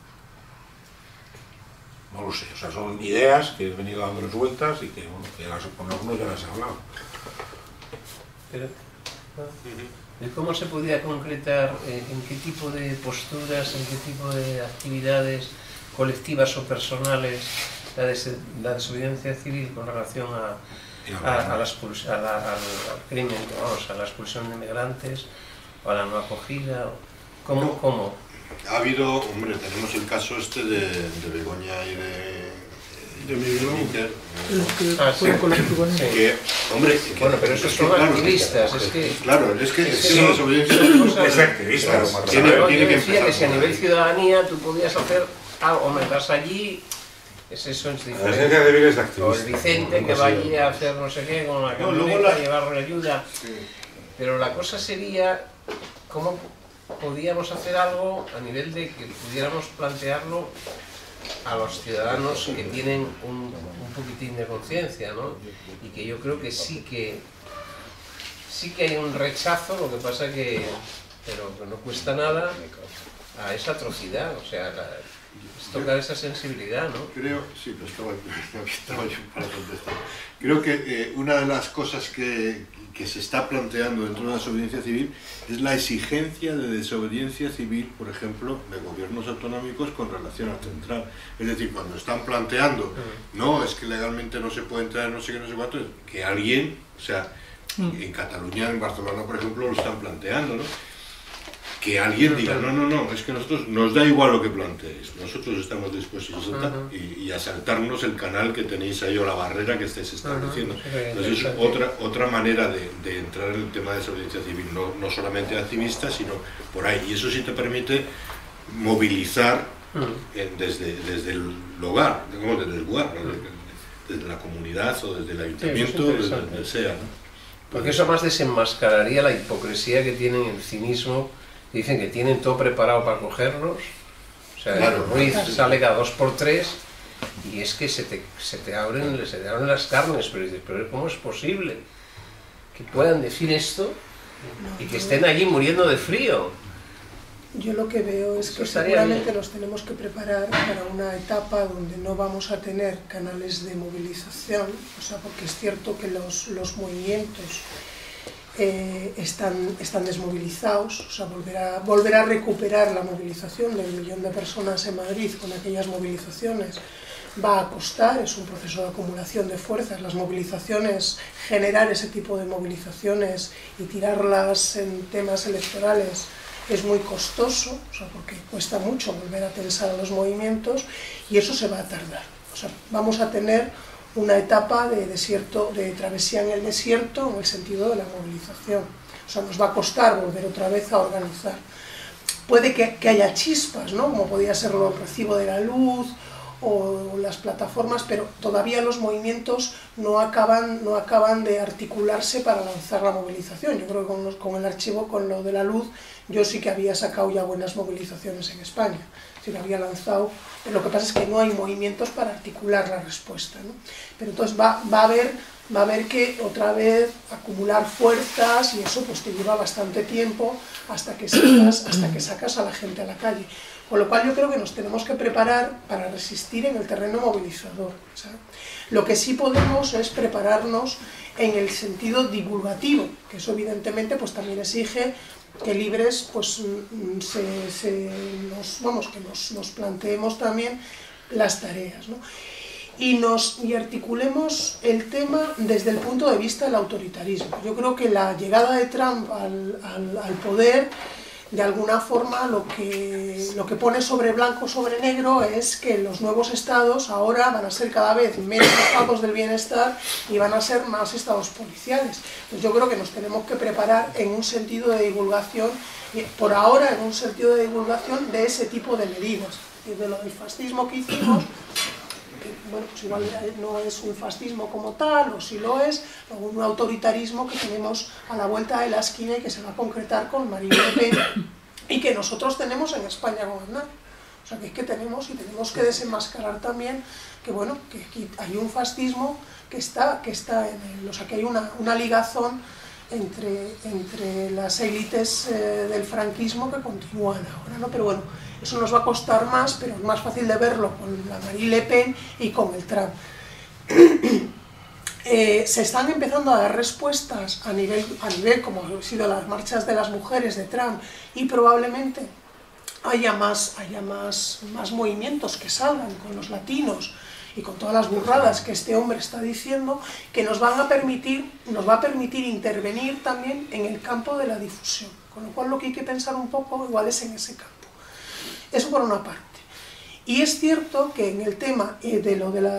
No lo sé, o sea, son ideas que he venido dándoles vueltas y que, bueno, con algunos ya las he hablado. Pero, ¿cómo se podía concretar en qué tipo de posturas, en qué tipo de actividades colectivas o personales la desobediencia civil con relación al crimen, vamos, a la expulsión de inmigrantes o a la no acogida? ¿Cómo? Ha habido, hombre, tenemos el caso este de Begoña y de Miguel Inter, que, hombre, bueno, pero esos son activistas, es que... Claro, es que sí, la desobediencia es activista. tiene que decía que si a empezar. nivel ciudadanía tú podías hacer algo, o meterse allí, es eso, es La diferente. presencia de es de O el activista. Vicente que vaya a hacer no sé qué con la camioneta, llevarle ayuda. Pero la cosa sería cómo podíamos hacer algo a nivel de que pudiéramos plantearlo a los ciudadanos que tienen un poquitín de conciencia, ¿no? Y que yo creo que sí que hay un rechazo, lo que pasa pero que no cuesta nada a esa atrocidad, o sea, es tocar esa sensibilidad, ¿no? Creo, sí, pero estaba yo para contestar. Creo que una de las cosas que se está planteando dentro de la desobediencia civil es la exigencia de desobediencia civil, por ejemplo, de gobiernos autonómicos con relación al central. Es decir, cuando están planteando, no, es que legalmente no se puede entrar, no sé qué, no sé cuánto, que alguien, o sea, en Cataluña, en Barcelona, por ejemplo, lo están planteando, ¿no? Que alguien diga, no, es que nosotros nos da igual lo que planteéis, nosotros estamos dispuestos a saltar y a saltarnos el canal que tenéis ahí o la barrera que estáis estableciendo. Entonces es otra manera de entrar en el tema de desobediencia civil, no solamente activista, sino por ahí. Y eso sí te permite movilizar desde el hogar, digamos, desde el lugar, ¿no? desde la comunidad o desde el ayuntamiento, desde donde sea, ¿no? Porque eso más desenmascararía la hipocresía que tienen, el cinismo. Dicen que tienen todo preparado para cogerlos, o sea, claro, Ruiz sale cada 2x3 y es que se te abren las carnes, pero dices, pero ¿cómo es posible que puedan decir esto y que estén allí muriendo de frío? Yo lo que veo es que seguramente nos tenemos que preparar para una etapa donde no vamos a tener canales de movilización, o sea, porque es cierto que los movimientos están desmovilizados, o sea, volver a recuperar la movilización del 1 millón de personas en Madrid con aquellas movilizaciones va a costar, es un proceso de acumulación de fuerzas, las movilizaciones, generar ese tipo de movilizaciones y tirarlas en temas electorales es muy costoso, o sea, porque cuesta mucho volver a tensar a los movimientos y eso se va a tardar, o sea, vamos a tener una etapa de desierto, de travesía en el desierto en el sentido de la movilización. O sea, nos va a costar volver otra vez a organizar. Puede que haya chispas, ¿no? Como podía ser el recibo de la luz o las plataformas, pero todavía los movimientos no acaban de articularse para lanzar la movilización. Yo creo que con el archivo, con lo de la luz, yo sí que había sacado ya buenas movilizaciones en España, sí que había lanzado, pero lo que pasa es que no hay movimientos para articular la respuesta, ¿no? Pero entonces va a haber que otra vez acumular fuerzas, y eso pues te lleva bastante tiempo hasta que sacas a la gente a la calle. Con lo cual yo creo que nos tenemos que preparar para resistir en el terreno movilizador, ¿sabes? Lo que sí podemos es prepararnos en el sentido divulgativo, que eso evidentemente pues también exige que Libres pues nos planteemos también las tareas, ¿no? Y articulemos el tema desde el punto de vista del autoritarismo. Yo creo que la llegada de Trump al poder, de alguna forma, lo que pone sobre blanco sobre negro es que los nuevos estados ahora van a ser cada vez menos estados del bienestar y van a ser más estados policiales. Entonces yo creo que nos tenemos que preparar en un sentido de divulgación, por ahora en un sentido de divulgación de ese tipo de medidas, de lo del fascismo que hicimos. Bueno, pues igual no es un fascismo como tal, o si lo es, o un autoritarismo que tenemos a la vuelta de la esquina y que se va a concretar con Marine Le Pen y que nosotros tenemos en España gobernar. O sea, que es que tenemos que desenmascarar también que, bueno, que aquí hay un fascismo que está en o sea, que hay una ligazón entre las élites del franquismo que continúan ahora, ¿no? Pero bueno, eso nos va a costar más, pero es más fácil de verlo con la Marine Le Pen y con el Trump. Se están empezando a dar respuestas a nivel como han sido las marchas de las mujeres de Trump, y probablemente haya más movimientos que salgan con los latinos y con todas las burradas que este hombre está diciendo, que nos va a permitir intervenir también en el campo de la difusión. Con lo cual lo que hay que pensar un poco igual es en ese campo. Eso por una parte. Y es cierto que en el tema de lo de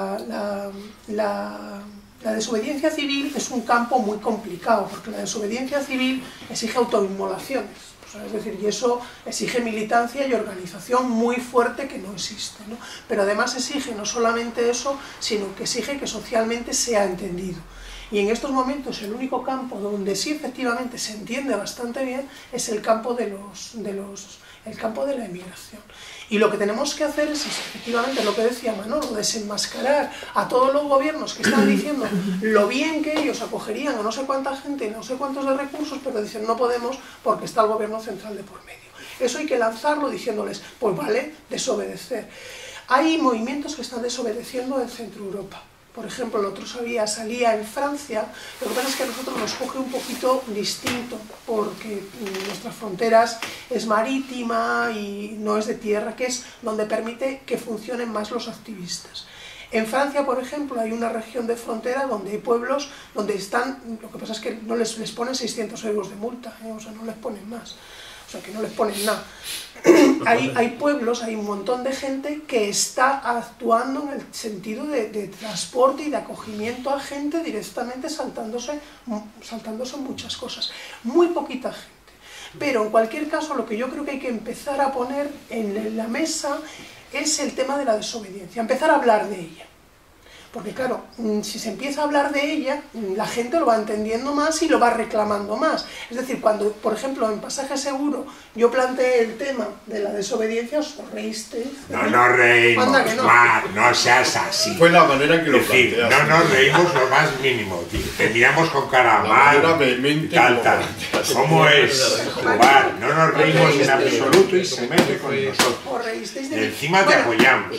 la desobediencia civil es un campo muy complicado, porque la desobediencia civil exige autoinmolaciones. O sea, es decir, y eso exige militancia y organización muy fuerte que no existe, ¿no? Pero además exige no solamente eso, sino que exige que socialmente sea entendido. Y en estos momentos el único campo donde sí efectivamente se entiende bastante bien es el campo de el campo de la emigración. Y lo que tenemos que hacer es efectivamente lo que decía Manolo, desenmascarar a todos los gobiernos que están diciendo lo bien que ellos acogerían a no sé cuánta gente, no sé cuántos de recursos, pero dicen no podemos porque está el gobierno central de por medio. Eso hay que lanzarlo diciéndoles, pues vale, desobedecer. Hay movimientos que están desobedeciendo en Centro Europa. Por ejemplo, el otro salía en Francia. Lo que pasa es que a nosotros nos coge un poquito distinto, porque nuestras fronteras es marítima y no es de tierra, que es donde permite que funcionen más los activistas. En Francia, por ejemplo, hay una región de frontera donde hay pueblos donde están, lo que pasa es que no les ponen 600 euros de multa, o sea, no les ponen más. O sea, que no les ponen nada. Hay pueblos, hay un montón de gente que está actuando en el sentido de transporte y de acogimiento a gente directamente saltándose muchas cosas. Muy poquita gente. Pero en cualquier caso, lo que yo creo que hay que empezar a poner en la mesa es el tema de la desobediencia, empezar a hablar de ella. Porque claro, si se empieza a hablar de ella, la gente lo va entendiendo más y lo va reclamando más. Es decir, cuando, por ejemplo, en Pasaje Seguro yo planteé el tema de la desobediencia, os reísteis. No nos reímos, no. Mar, no seas así. Fue la manera en que lo planteaste. No nos reímos lo más mínimo, tío. Te miramos con cara mal, tal. ¿Cómo es jugar? No nos reímos en absoluto y se mete con nosotros. Os reísteis de y mí. encima te apoyamos.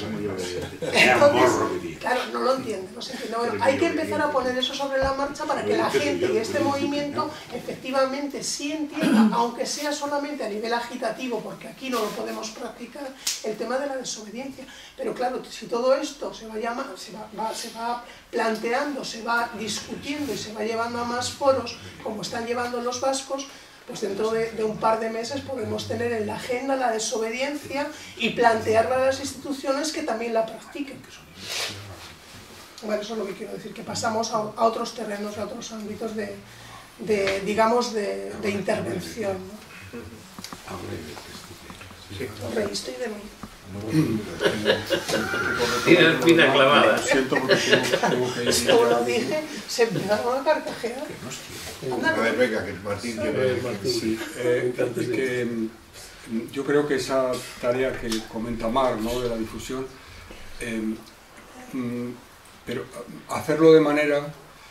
Claro, no lo entiende, no se entiende. Bueno, hay que empezar a poner eso sobre la marcha para que la gente y este movimiento efectivamente sí entienda, aunque sea solamente a nivel agitativo, porque aquí no lo podemos practicar, el tema de la desobediencia. Pero claro, si todo esto se va planteando, se va discutiendo y se va llevando a más foros, como están llevando los vascos, pues dentro de un par de meses podemos tener en la agenda la desobediencia y plantearla a las instituciones que también la practiquen. Bueno, eso es lo que quiero decir, que pasamos a otros terrenos, a otros ámbitos digamos, de intervención, ¿no? ¿Os reísteis de mí? Tiene la espina clavada. Lo siento porque tengo que ir. Como lo dije, se empezaron a carcajear. A ver, venga, que Martín tiene... Sí, que, yo creo que esa tarea que comenta Mar, ¿no?, de la difusión, pero hacerlo de manera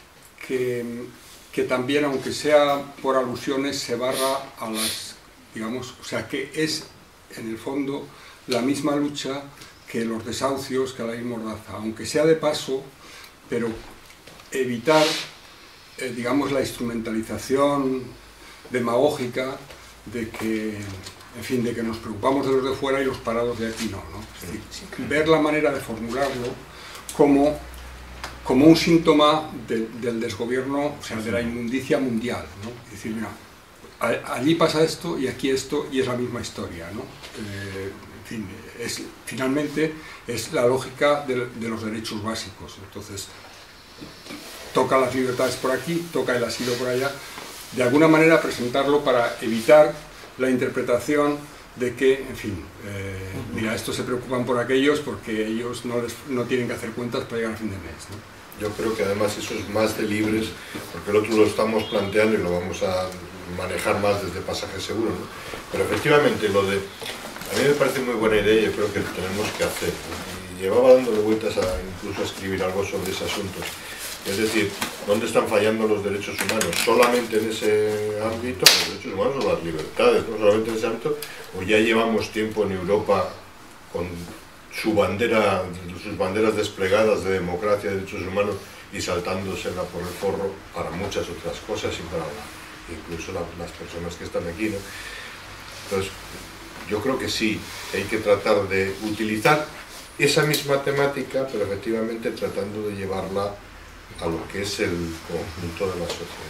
que también, aunque sea por alusiones, se barra a las, digamos, o sea, que es en el fondo la misma lucha que los desahucios, que la ley Mordaza, aunque sea de paso, pero evitar, digamos, la instrumentalización demagógica de que, en fin, de que nos preocupamos de los de fuera y los parados de aquí no, ¿no? Es decir, ver la manera de formularlo como un síntoma del desgobierno, o sea, de la inmundicia mundial, ¿no? Es decir, mira, allí pasa esto y aquí esto y es la misma historia, ¿no? En fin, finalmente es la lógica de los derechos básicos. Entonces, toca las libertades por aquí, toca el asilo por allá, de alguna manera presentarlo para evitar la interpretación de que, en fin, mira, estos se preocupan por aquellos porque ellos no tienen que hacer cuentas para llegar a fin de mes, ¿no? Yo creo que además eso es más de libres, porque el otro lo estamos planteando y lo vamos a manejar más desde pasaje seguro, ¿no? Pero efectivamente a mí me parece muy buena idea y yo creo que tenemos que hacer. Y llevaba dándole vueltas incluso a escribir algo sobre ese asunto. Es decir, ¿dónde están fallando los derechos humanos? ¿Solamente en ese ámbito, los derechos humanos o las libertades? ¿No solamente en ese ámbito? ¿O ya llevamos tiempo en Europa con sus banderas desplegadas de democracia y derechos humanos y saltándosela por el forro para muchas otras cosas y para incluso las personas que están aquí, ¿no? Entonces, yo creo que sí, hay que tratar de utilizar esa misma temática, pero efectivamente tratando de llevarla a lo que es el conjunto de la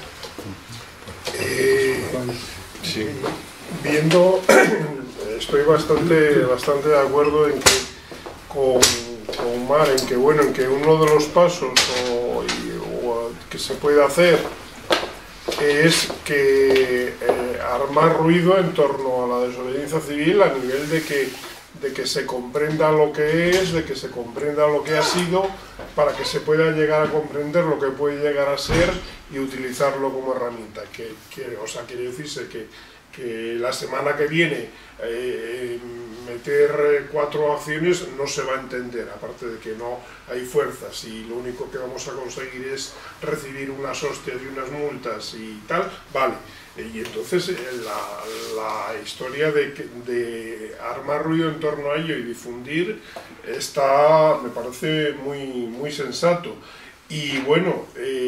sociedad. Sí. Viendo, estoy bastante de acuerdo en que con Mar, en que bueno, en que uno de los pasos que se puede hacer es que armar ruido en torno a la desobediencia civil a nivel de que se comprenda lo que es, de que se comprenda lo que ha sido, para que se pueda llegar a comprender lo que puede llegar a ser y utilizarlo como herramienta. O sea, quiere decirse que la semana que viene meter 4 acciones no se va a entender, aparte de que no hay fuerzas y lo único que vamos a conseguir es recibir unas hostias y unas multas y tal, vale. Y entonces la historia de armar ruido en torno a ello y difundir me parece muy sensato. Y bueno,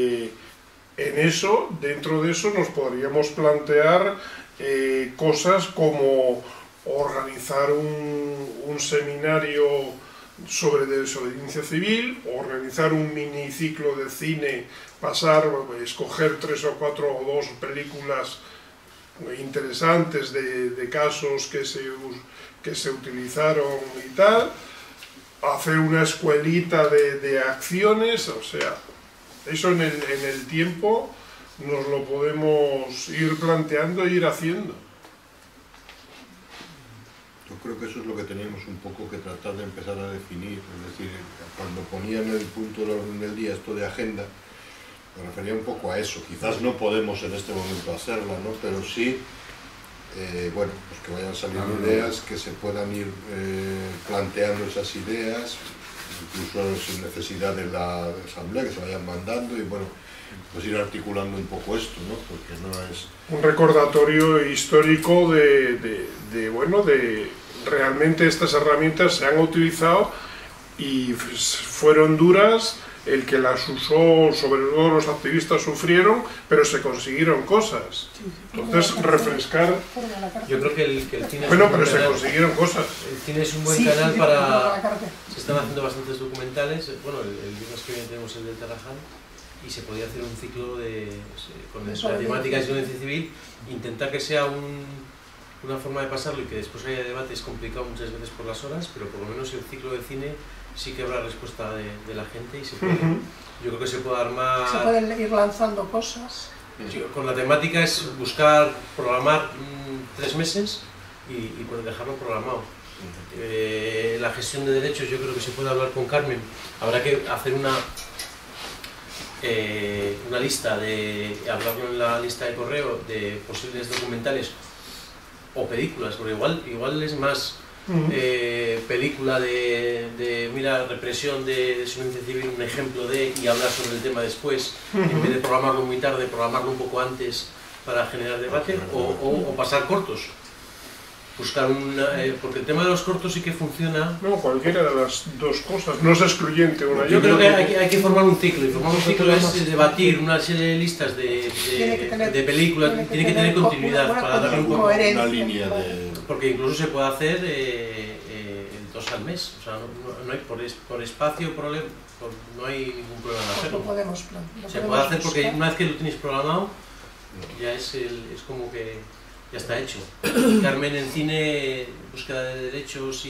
dentro de eso nos podríamos plantear cosas como organizar un seminario sobre desobediencia civil, organizar un miniciclo de cine, escoger 3 o 4 o 2 películas interesantes de casos que se utilizaron y tal, hacer una escuelita de acciones, o sea, eso en el tiempo nos lo podemos ir planteando e ir haciendo. Yo creo que eso es lo que teníamos un poco que tratar de empezar a definir, es decir, cuando ponían el punto del orden del día esto de agenda, me refería un poco a eso. Quizás no podemos en este momento hacerla, ¿no? Pero sí, bueno, pues que vayan saliendo ideas, que se puedan ir planteando esas ideas, incluso sin necesidad de la asamblea, que se vayan mandando y bueno, pues ir articulando un poco esto, ¿no? Porque no es... Un recordatorio histórico de realmente estas herramientas se han utilizado y fueron duras, el que las usó, sobre todo los activistas sufrieron, pero se consiguieron cosas. Entonces, refrescar... Yo creo que el cine... Bueno, pero se consiguieron cosas. El cine es un buen canal para... Se están haciendo bastantes documentales. Bueno, el viernes que viene tenemos el del Tarrajal y se podría hacer un ciclo con la temática de desobediencia civil, intentar que sea una forma de pasarlo y que después haya debate. Es complicado muchas veces por las horas, pero por lo menos el ciclo de cine sí que habrá respuesta de la gente y se puede, yo creo que se puede armar... Se pueden ir lanzando cosas. Con la temática es buscar, programar 3 meses y dejarlo programado. La gestión de derechos, yo creo que se puede hablar con Carmen. Habrá que hacer una lista, hablarlo en la lista de correo de posibles documentales o películas, porque igual es más película de mira, represión de desobediencia civil, un ejemplo de, y hablar sobre el tema después, en vez de programarlo muy tarde, programarlo un poco antes para generar debate, o pasar cortos. Buscar porque el tema de los cortos sí que funciona. No, cualquiera de las dos cosas, no es excluyente una y Yo otra. creo que hay que formar un ciclo, y formar un ciclo es debatir una serie de listas de películas, tiene que tener continuidad para darle un poco una línea de... Porque incluso se puede hacer 2 al mes, o sea, no hay por espacio, no hay ningún problema en hacerlo. Se puede hacer porque una vez que lo tienes programado, ya es como que ya está hecho. Carmen en cine, búsqueda de derechos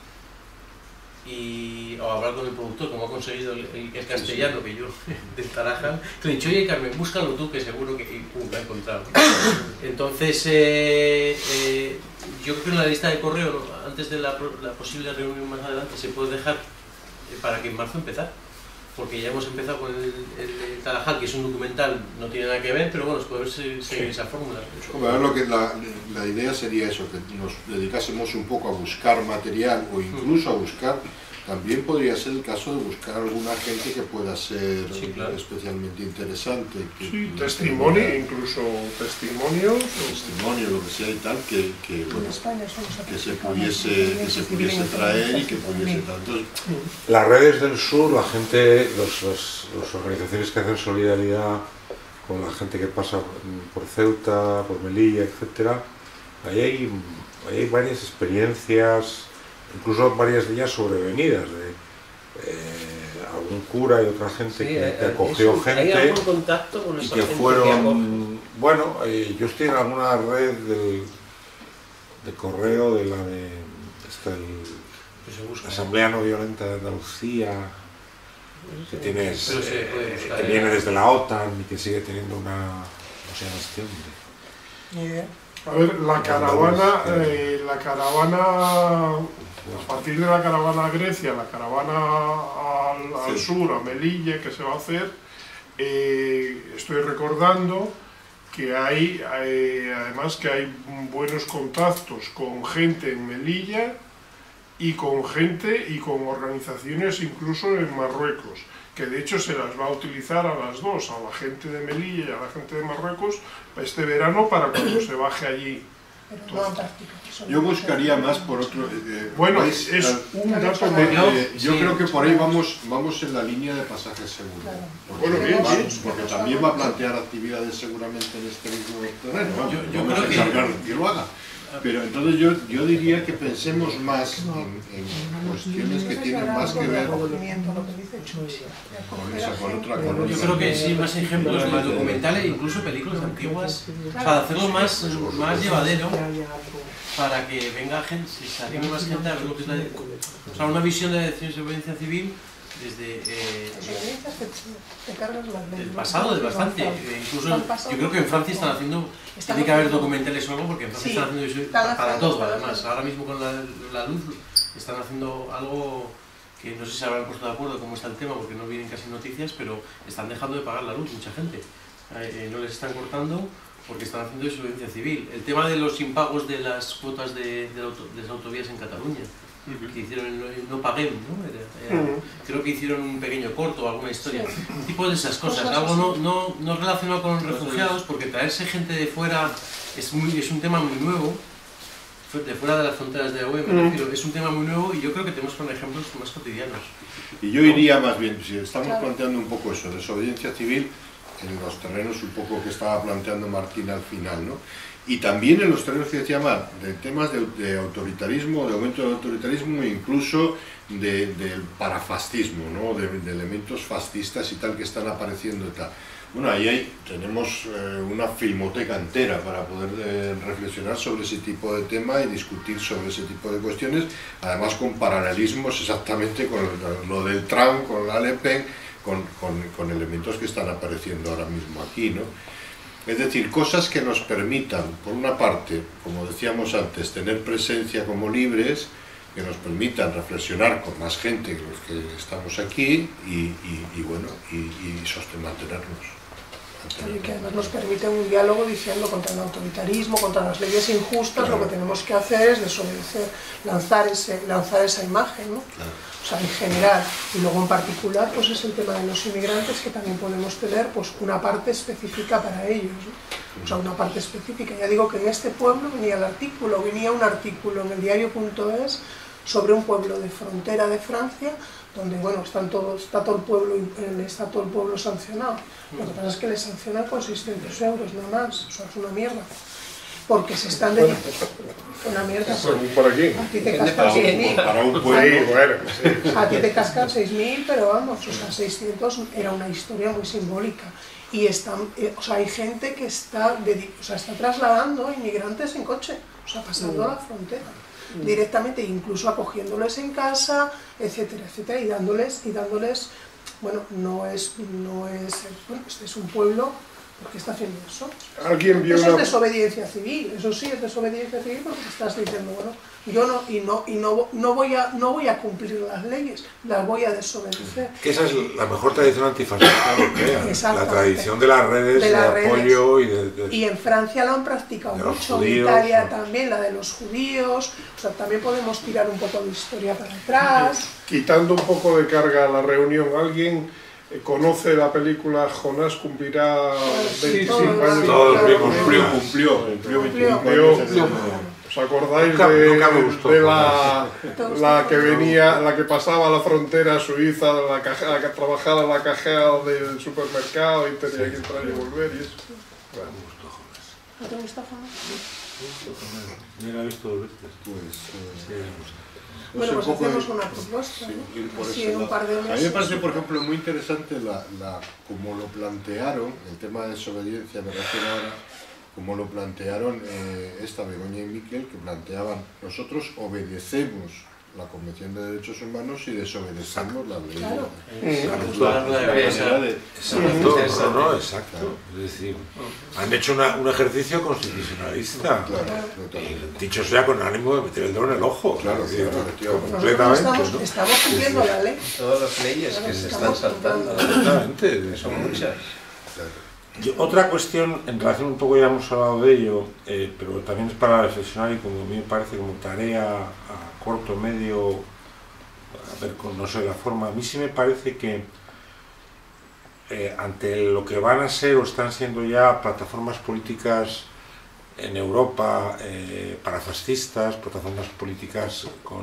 o hablar con el productor, como ha conseguido el castellano, que yo, del Tarajal, que le he dicho, oye Carmen, búscalo tú, que seguro que lo ha encontrado. Entonces, yo creo que en la lista de correo, antes de la posible reunión más adelante, se puede dejar para que en marzo empezar. Porque ya hemos empezado con el Tarajal, que es un documental, no tiene nada que ver, pero bueno, podemos seguir esa fórmula. La idea sería eso, que nos dedicásemos un poco a buscar material o incluso a buscar, también podría ser el caso de buscar alguna gente que pueda ser especialmente interesante. Sí, testimonio, incluso testimonios. Testimonio, lo que sea y tal, que se pudiese traer y que pudiese tanto. Las redes del sur, la gente, las organizaciones que hacen solidaridad con la gente que pasa por Ceuta, por Melilla, etcétera, ahí hay varias experiencias, incluso varias de ellas sobrevenidas, de algún cura y otra gente que acogió gente. ¿Hay algún contacto con esa y que gente fueron, bueno, yo estoy en alguna red de correo de la Asamblea No Violenta de Andalucía, que viene desde la OTAN y que sigue teniendo una, no sé, gestión de... A ver, la caravana, a partir de la caravana a Grecia, la caravana al sur, a Melilla, que se va a hacer, estoy recordando que además que hay buenos contactos con gente en Melilla y con organizaciones incluso en Marruecos, que de hecho se las va a utilizar a las dos, a la gente de Melilla y a la gente de Marruecos, este verano para cuando se baje allí. Yo buscaría más por otro... bueno, es un dato yo creo que por ahí vamos en la línea de pasajes seguros. Porque también va a plantear actividades seguramente en este mismo terreno. Yo creo que lo haga. Pero entonces yo diría que pensemos más en cuestiones que tienen más que ver con otra cosa. Yo creo que sí, más ejemplos, más documentales, incluso películas antiguas, para hacerlo más llevadero, para que venga gente, se anime más gente a ver lo que es una visión de desobediencia civil desde el pasado, de bastante. Incluso yo creo que en Francia están haciendo, tiene que haber documentales o algo, porque en Francia están haciendo eso para todo, además. Ahora mismo con la luz están haciendo algo que no sé si se habrán puesto de acuerdo cómo está el tema, porque no vienen casi noticias, pero están dejando de pagar la luz mucha gente. No les están cortando porque están haciendo desobediencia civil. El tema de los impagos de las cuotas de las autovías en Cataluña, que hicieron el No Paguem, ¿no? Creo que hicieron un pequeño corto o alguna historia, tipo de esas cosas, algo no relacionado con los refugiados, porque traerse gente de fuera es un tema muy nuevo, de fuera de las fronteras de la UE, me refiero, es un tema muy nuevo y yo creo que tenemos que poner ejemplos más cotidianos. Y yo iría más bien, si estamos planteando un poco eso, desobediencia civil, en los terrenos un poco que estaba planteando Martín al final, ¿no? Y también en los terrenos que decía Mar, de temas de autoritarismo, de aumento del autoritarismo e incluso del parafascismo, ¿no? De elementos fascistas y tal que están apareciendo y tal. Bueno, ahí tenemos una filmoteca entera para poder reflexionar sobre ese tipo de tema y discutir sobre ese tipo de cuestiones, además con paralelismos exactamente con lo del Trump, con la Le Pen, con elementos que están apareciendo ahora mismo aquí, ¿no? Es decir, cosas que nos permitan, por una parte, como decíamos antes, tener presencia como libres, que nos permitan reflexionar con más gente que los que estamos aquí y mantenernos. Y que además nos permite un diálogo diciendo contra el autoritarismo, contra las leyes injustas, claro. Lo que tenemos que hacer es desobedecer, lanzar esa imagen, ¿no? Claro. O sea, en general, y luego en particular, pues es el tema de los inmigrantes, que también podemos tener pues una parte específica para ellos, ¿no? O sea, una parte específica. Ya digo que en este pueblo venía un artículo en el diario.es sobre un pueblo de frontera de Francia, donde bueno, está todo el pueblo sancionado. Lo que pasa es que le sancionan con 600 euros, no más. O sea, es una mierda. Porque se están dedicando... Una mierda. Por aquí. A ti te cascan 6.000. Para un pueblo, a ti te cascan 6.000, pero vamos, o sea, 600 era una historia muy simbólica. Y o sea, hay gente que está trasladando a inmigrantes en coche, o sea, pasando a la frontera. Directamente, incluso acogiéndoles en casa, etcétera, etcétera, y dándoles, bueno, este es un pueblo, ¿por qué está haciendo eso? Eso es desobediencia civil, eso sí es desobediencia civil, porque estás diciendo, bueno, yo no voy a cumplir las leyes, las voy a desobedecer. Que esa es la mejor tradición antifascista europea, la tradición de las redes de apoyo y en Francia lo han practicado mucho, judíos, en Italia también, la de los judíos, o sea, también podemos tirar un poco de historia para atrás. Quitando un poco de carga a la reunión, ¿alguien conoce la película Jonás cumplirá 25 años? Cumplió. ¿Os acordáis de la que venía, la que pasaba a la frontera suiza, la que trabajaba en la cajera del supermercado y tenía que entrar y volver y eso? ¿No te gusta Jonás? Yo la he visto 2 veces. Bueno, pues hacemos una propuesta, ¿no? Así en un par de meses. A mí me parece, por ejemplo, muy interesante como lo plantearon, el tema de desobediencia, me refiero ahora, como lo plantearon esta Begoña y Miquel, que planteaban, nosotros obedecemos la Convención de Derechos Humanos y desobedecemos la ley. Claro. Exacto. Es decir, han hecho un ejercicio constitucionalista. Dicho sea con ánimo de meter el dedo en el ojo. Claro, completamente. Estamos cumpliendo la ley. Todas las leyes que se están saltando. Exactamente. Son muchas. Otra cuestión, en relación un poco ya hemos hablado de ello, pero también es para reflexionar y como a mí me parece como tarea a corto, medio, a ver, no sé la forma, a mí sí me parece que ante lo que van a ser o están siendo ya plataformas políticas en Europa para fascistas, plataformas políticas con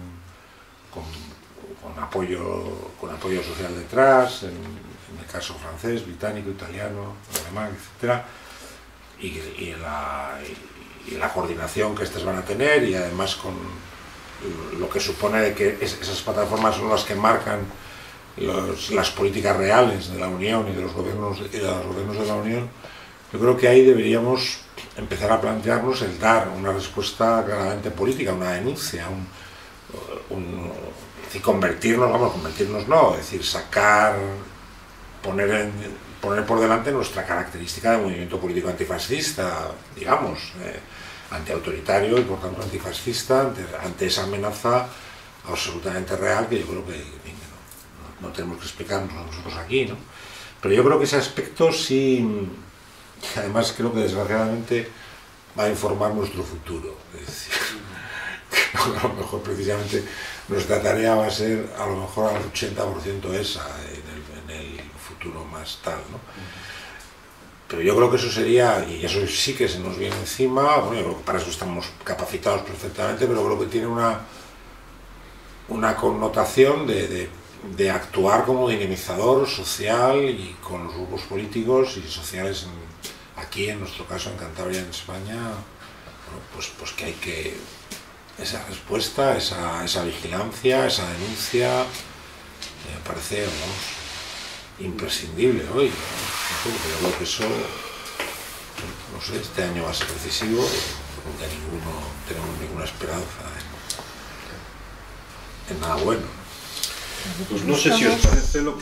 apoyo social detrás, en el caso francés, británico, italiano, alemán, etc. Y la coordinación que estas van a tener y además con lo que supone de que esas plataformas son las que marcan las políticas reales de la Unión y de los gobiernos de la Unión. Yo creo que ahí deberíamos empezar a plantearnos el dar una respuesta claramente política, una denuncia, es decir, convertirnos no, es decir, poner por delante nuestra característica de movimiento político antifascista, digamos, antiautoritario y por tanto antifascista, ante esa amenaza absolutamente real que yo creo que no tenemos que explicarnos nosotros aquí, ¿no? Pero yo creo que ese aspecto sí, además creo que desgraciadamente va a informar nuestro futuro, es decir, que a lo mejor precisamente nuestra tarea va a ser a lo mejor al 80% esa en el futuro más tal, ¿no? Pero yo creo que eso sería, y eso sí que se nos viene encima, bueno, yo creo que para eso estamos capacitados perfectamente, pero creo que tiene una connotación de actuar como dinamizador social y con los grupos políticos y sociales aquí, en nuestro caso en Cantabria, en España, bueno, pues que hay que esa respuesta, esa vigilancia, esa denuncia, me parece, vamos, imprescindible hoy. Yo creo que eso, no sé, este año va a ser decisivo, ya tenemos ninguna esperanza en nada bueno. Pues no sé si os parece lo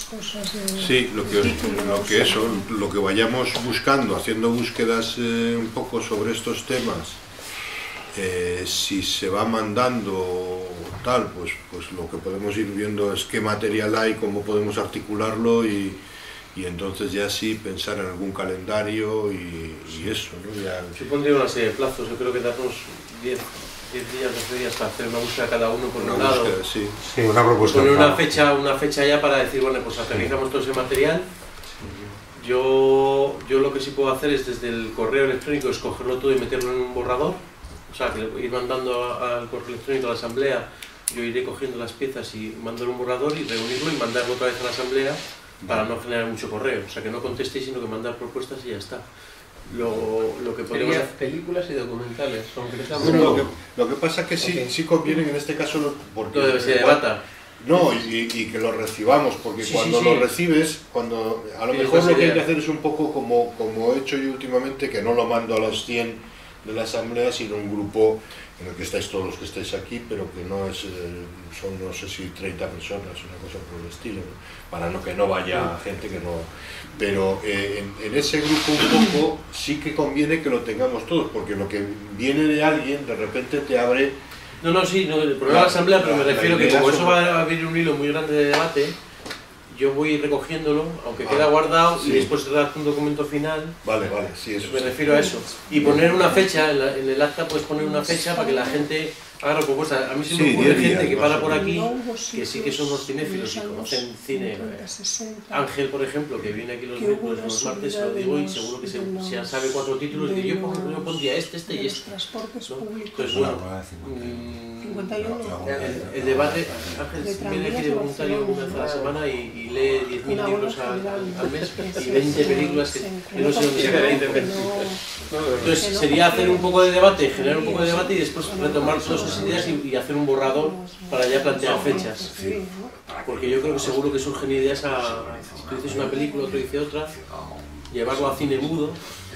que vayamos buscando, haciendo búsquedas un poco sobre estos temas, si se va mandando tal, pues lo que podemos ir viendo es qué material hay, cómo podemos articularlo y entonces ya sí pensar en algún calendario y eso, ¿no? Ya... Yo pondría una serie de plazos, yo creo que darnos 10 días, 12 días para hacer una búsqueda cada uno por un lado. Sí. Sí, una propuesta. Poner una fecha ya para decir, bueno, pues aterrizamos todo ese material. Yo lo que sí puedo hacer es desde el correo electrónico escogerlo todo y meterlo en un borrador. O sea, que ir mandando al correo electrónico a la asamblea, yo iré cogiendo las piezas y mandar un borrador y reunirlo y mandarlo otra vez a la asamblea para no generar mucho correo. O sea, que no contestéis, sino que mandar propuestas y ya está. Lo que podemos hacer... películas y documentales, concretamente. Bueno, lo que pasa es que sí conviene en este caso, porque No debe ser de bata. no, y que lo recibamos, porque Sí, cuando sí, lo sí. recibes, a lo Sí, mejor esa lo que hay idea. que hacer es un poco como he hecho yo últimamente, que no lo mando a los 100 de la asamblea, sino un grupo en el que estáis todos los que estáis aquí, pero que no es, son no sé si 30 personas, una cosa por el estilo, ¿no? Para que no vaya gente que no... Pero en ese grupo un poco sí que conviene que lo tengamos todos, porque lo que viene de alguien de repente te abre... Sí, el problema de la asamblea, pero me la refiero que idea como eso sobre- va a abrir un hilo muy grande de debate, yo voy recogiéndolo, aunque queda guardado, sí. y después redacto un documento final. Vale, sí, eso Me sí. refiero a eso. Y poner una fecha, en el acta puedes poner una fecha para que la gente haga la propuesta. A mí se me Sí, ocurre 10 días, gente que más para o por menos. aquí, que sí que son los cinéfilos y conocen cine. Ángel, por ejemplo, que viene aquí los miércoles o los martes, se lo digo y seguro que ya sabe 4 títulos, y yo pondría este y este. ¿No? Entonces, bueno, 51. el debate, Ángel viene aquí de voluntario una vez a la semana y lee 10.000 libros al mes y 20 películas que yo no sé dónde se ven. Entonces sería hacer un poco de debate, generar un poco de debate y después retomar todas esas ideas y hacer un borrador para ya plantear fechas. Porque yo creo que seguro que surgen ideas si tú dices una película, otro dice otra, llevarlo a cine mudo.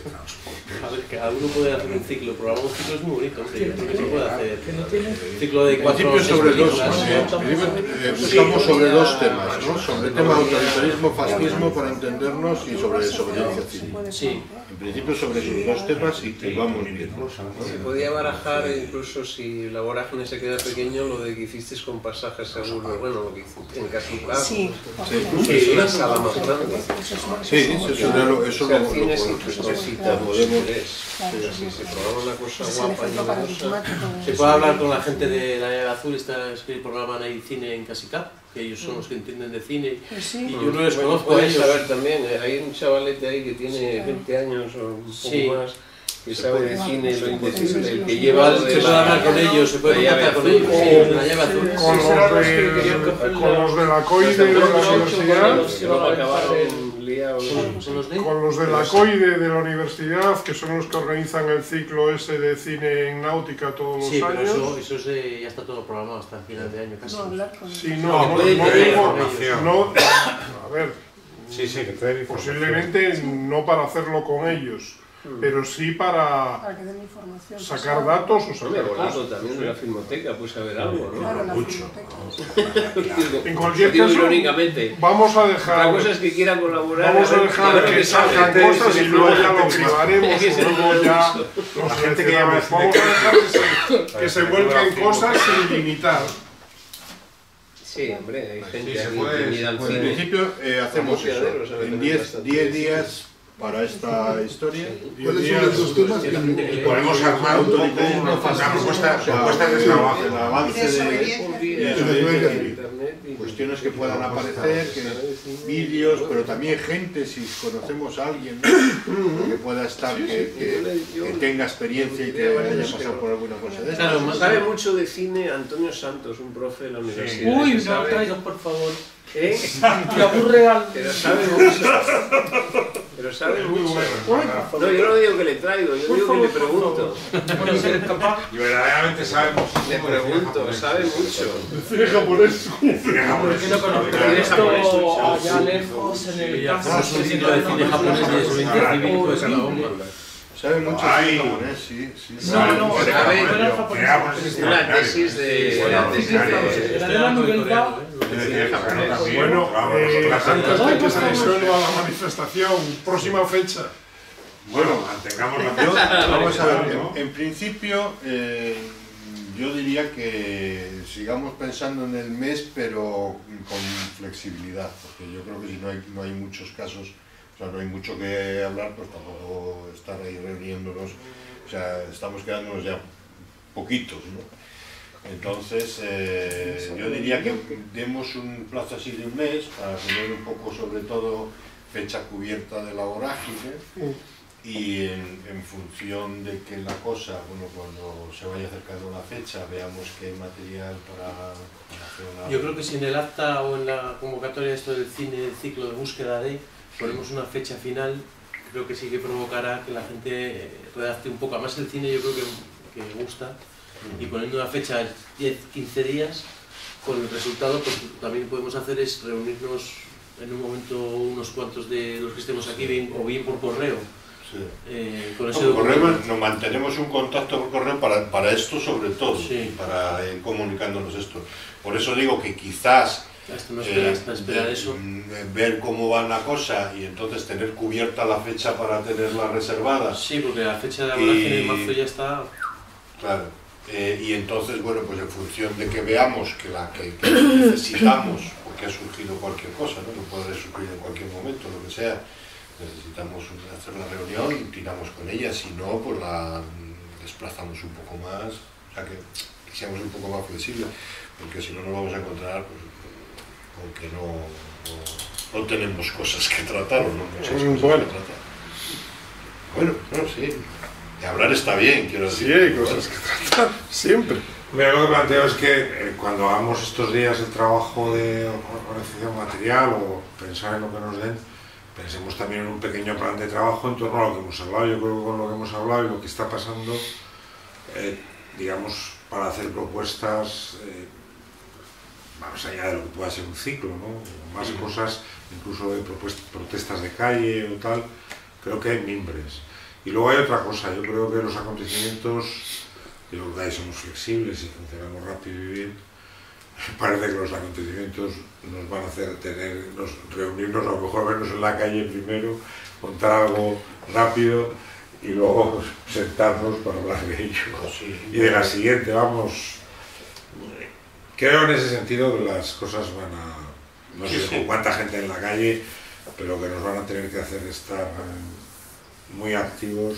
A ver, cada uno puede hacer un ciclo, programar un ciclo es muy bonito, hombre, yo creo que se puede hacer un ciclo de 4 o 6 películas. Estamos sobre dos temas, ¿no? Sobre el tema de autoritarismo, fascismo, para entendernos, y sobre desobediencia civil. Sí. En principio sobre esos dos temas y que vamos bien, ¿no? Se podía barajar, incluso si la vorágine se queda pequeño, lo de que hicisteis con pasajes seguros, bueno, lo que hiciste en Casuca, Sí, que es una sala más grande. Sí, eso lo Cine sin tus cositas, podemos... si se programa una cosa guapa y novedosa. Se puede hablar con la gente de la Llave Azul, que programan ahí cine en Casicap, que ellos son los que entienden de cine, y yo no les conozco a Puedes ellos. saber también, hay un chavalete ahí que tiene 20 años o un poco Sí. más, que sabe de cine lo indecible, el que lleva lo Se de puede hablar con ellos, se puede la llave contactar con ellos, azul, sí, la Llave Azul. Con los de la COIDE de la universidad, que luego acabaron liados. ¿Son los de? con los de la COIDE de la universidad, que son los que organizan el ciclo ese de cine en náutica todos los Sí, pero años. eso ya está todo programado hasta el final de año casi. No hablar con Sí, ellos. no puede digo, tener información. no, a ver, Sí, que te den información. posiblemente no para hacerlo con ellos, pero sí para Para que den información. sacar datos o Hombre, sacar volando cosas. también de la filmoteca, pues saber algo, ¿no? Claro, la filmoteca. En cualquier Digo caso, irónicamente. vamos a Otra dejar, cosa es que quiera colaborar. vamos a ver dejar qué que sabe. salgan cosas y luego ya lo cribaremos, Que se o luego ya La nos gente que llama seleccionamos. Vamos a dejar que se vuelquen cosas sin limitar. Sí, hombre, hay gente se aquí puede, que mira al En cine. principio hacemos eso, Amopiaderos, a ver, en también 10 bastante. días para esta historia. ¿Cuáles son los dos temas? Y podemos armar un poco una propuesta de trabajo. el avance de desobediencia civil. Internet y- cuestiones que puedan aparecer, vídeos, pero también gente, si conocemos a alguien, ¿no? que pueda estar, que tenga experiencia y que haya pasado por alguna cosa de Claro, estas. más Sabe mucho de cine Antonio Santos, un profe de la universidad. Uy, que no sabe- traigas, por favor. ¿Eh? Me aburre al... Pero sabe mucho. Pero sabe mucho. No, yo no digo que le traigo, yo digo que le pregunto. Bueno, si eres capaz. Y verdaderamente sabemos. Le pregunto, sabe mucho. Cine japonés. ¿Por qué no conozco esto allá lejos en el caso? Es un sitio de cine japonés y desobediencia civil, pues a la bomba. Sabe mucho Ay. japonés, sí. No, sabe. era japonés. Una tesis de... Bueno, una tesis de- Era de la novedad. Bueno, antes de que se Bueno, disuelva la manifestación, próxima fecha. mantengamos la Vamos a ver, en principio, Yo diría que sigamos pensando en el mes, pero con flexibilidad, porque yo creo que si no hay muchos casos, o sea, no hay mucho que hablar, pues tampoco estar ahí reuniéndonos, o sea, estamos quedándonos ya poquitos, ¿no? Entonces, yo diría que demos un plazo así de un mes para tener un poco, sobre todo, fecha cubierta de la vorágine, y en función de que la cosa, bueno, cuando se vaya acercando la fecha, veamos qué material para hacer una... Yo creo que si en el acta o en la convocatoria esto del cine, el ciclo de búsqueda de, ponemos una fecha final, creo que sí que provocará que la gente redacte un poco. Además el cine yo creo que gusta, y poniendo una fecha 10-15 días, con el resultado, pues también podemos hacer es reunirnos en un momento unos cuantos de los que estemos aquí, bien, o bien por correo. Sí. Con ese nos mantenemos un contacto por correo para esto sobre todo, sí, para ir comunicándonos esto. Por eso digo que quizás esperar eso. Ver cómo va la cosa y entonces tener cubierta la fecha para tenerla reservada. Sí, porque la fecha de la vorágine en marzo ya está... Claro. Y entonces, bueno, pues en función de que veamos que necesitamos, porque ha surgido cualquier cosa, ¿no? Que puede surgir en cualquier momento, lo que sea, necesitamos hacer la reunión, tiramos con ella, si no, pues la desplazamos un poco más, o sea que seamos un poco más flexibles, porque si no nos vamos a encontrar pues, con que no tenemos cosas que tratar o no muchas cosas que tratar. Bueno, no, sí. De hablar está bien, quiero decir. Sí, hay cosas que tratar, siempre. Mira, lo que planteo es que cuando hagamos estos días el trabajo de organización material o pensar en lo que nos den, pensemos también en un pequeño plan de trabajo en torno a lo que hemos hablado. Yo creo que con lo que hemos hablado y lo que está pasando, digamos, para hacer propuestas más allá de lo que pueda ser un ciclo, ¿no? Más cosas, incluso de protestas de calle o tal, creo que hay mimbres. Y luego hay otra cosa, yo creo que los acontecimientos, yo creo que ahí somos flexibles y funcionamos rápido y bien. Parece que los acontecimientos nos van a hacer reunirnos, a lo mejor vernos en la calle primero, contar algo rápido y luego sentarnos para hablar de ello. Y de la siguiente, vamos. Creo en ese sentido que las cosas van a, no sé con cuánta gente en la calle, pero que nos van a tener que hacer estar muy activos.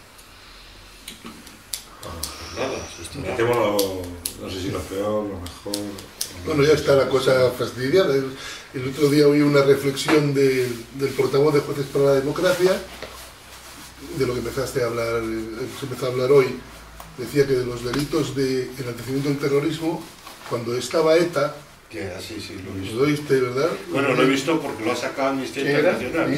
Metémoslo, no sé si lo peor, lo mejor. Bueno, ya está la cosa fastidiada. El otro día oí una reflexión del portavoz de Jueces para la Democracia, de lo que empezaste a hablar, se empezó a hablar hoy. Decía que de los delitos de enaltecimiento del terrorismo, cuando estaba ETA, que así sí lo he visto. ¿Lo oíste, verdad? Bueno, lo he visto porque lo ha sacado Amnistía Internacional.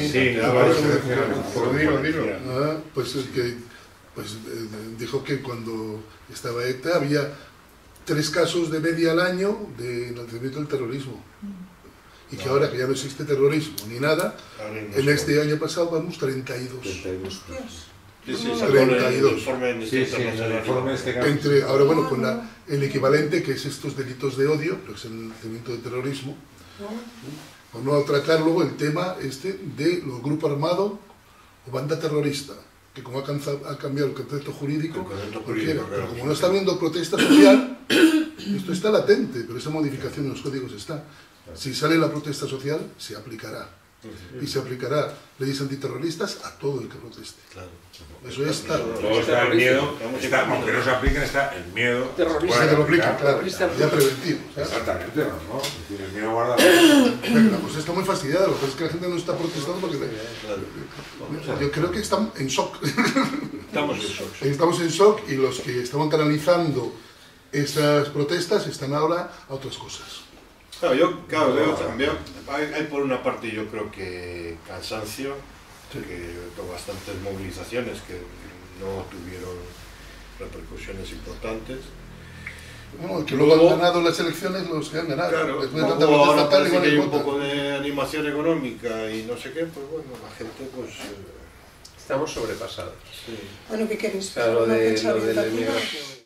Dilo. Pues el que dijo que cuando estaba ETA había 3 casos de media al año de enaltecimiento del terrorismo. Y que ahora que ya no existe terrorismo ni nada, en este año pasado vamos 32. Sí, sacó el informe de Amnistía Internacional. Ahora, bueno, con el equivalente, que es estos delitos de odio, pero es el enaltecimiento del terrorismo, por no tratar luego el tema de los grupos armados o banda terrorista, que como ha cambiado el concepto jurídico, pero como no está habiendo protesta social, esto está latente, pero esa modificación en los códigos está. Si sale la protesta social, se aplicará. Y se aplicará leyes antiterroristas a todo el que proteste. Eso está. Todo está el miedo, aunque no se apliquen, está el miedo. Terrorista, que lo aplica, claro, ya preventivo. Exactamente, ¿no? Es decir, el miedo guarda. La cosa está muy fastidiada, lo que es que la gente no está protestando porque yo creo que están en shock. Estamos en shock y los que estaban canalizando esas protestas están ahora a otras cosas. Claro, yo veo también, hay por una parte yo creo que cansancio, que con bastantes movilizaciones que no tuvieron repercusiones importantes. Bueno, que luego han ganado las elecciones los que han ganado. Claro, después de luego tanta ahora protesta, parece que hay un poco de animación económica y no sé qué, pues bueno, la gente pues... Estamos sobrepasados. Sí. Bueno, ¿qué queréis? Claro, ¿Una lo fecha de la orientativa? inmigración.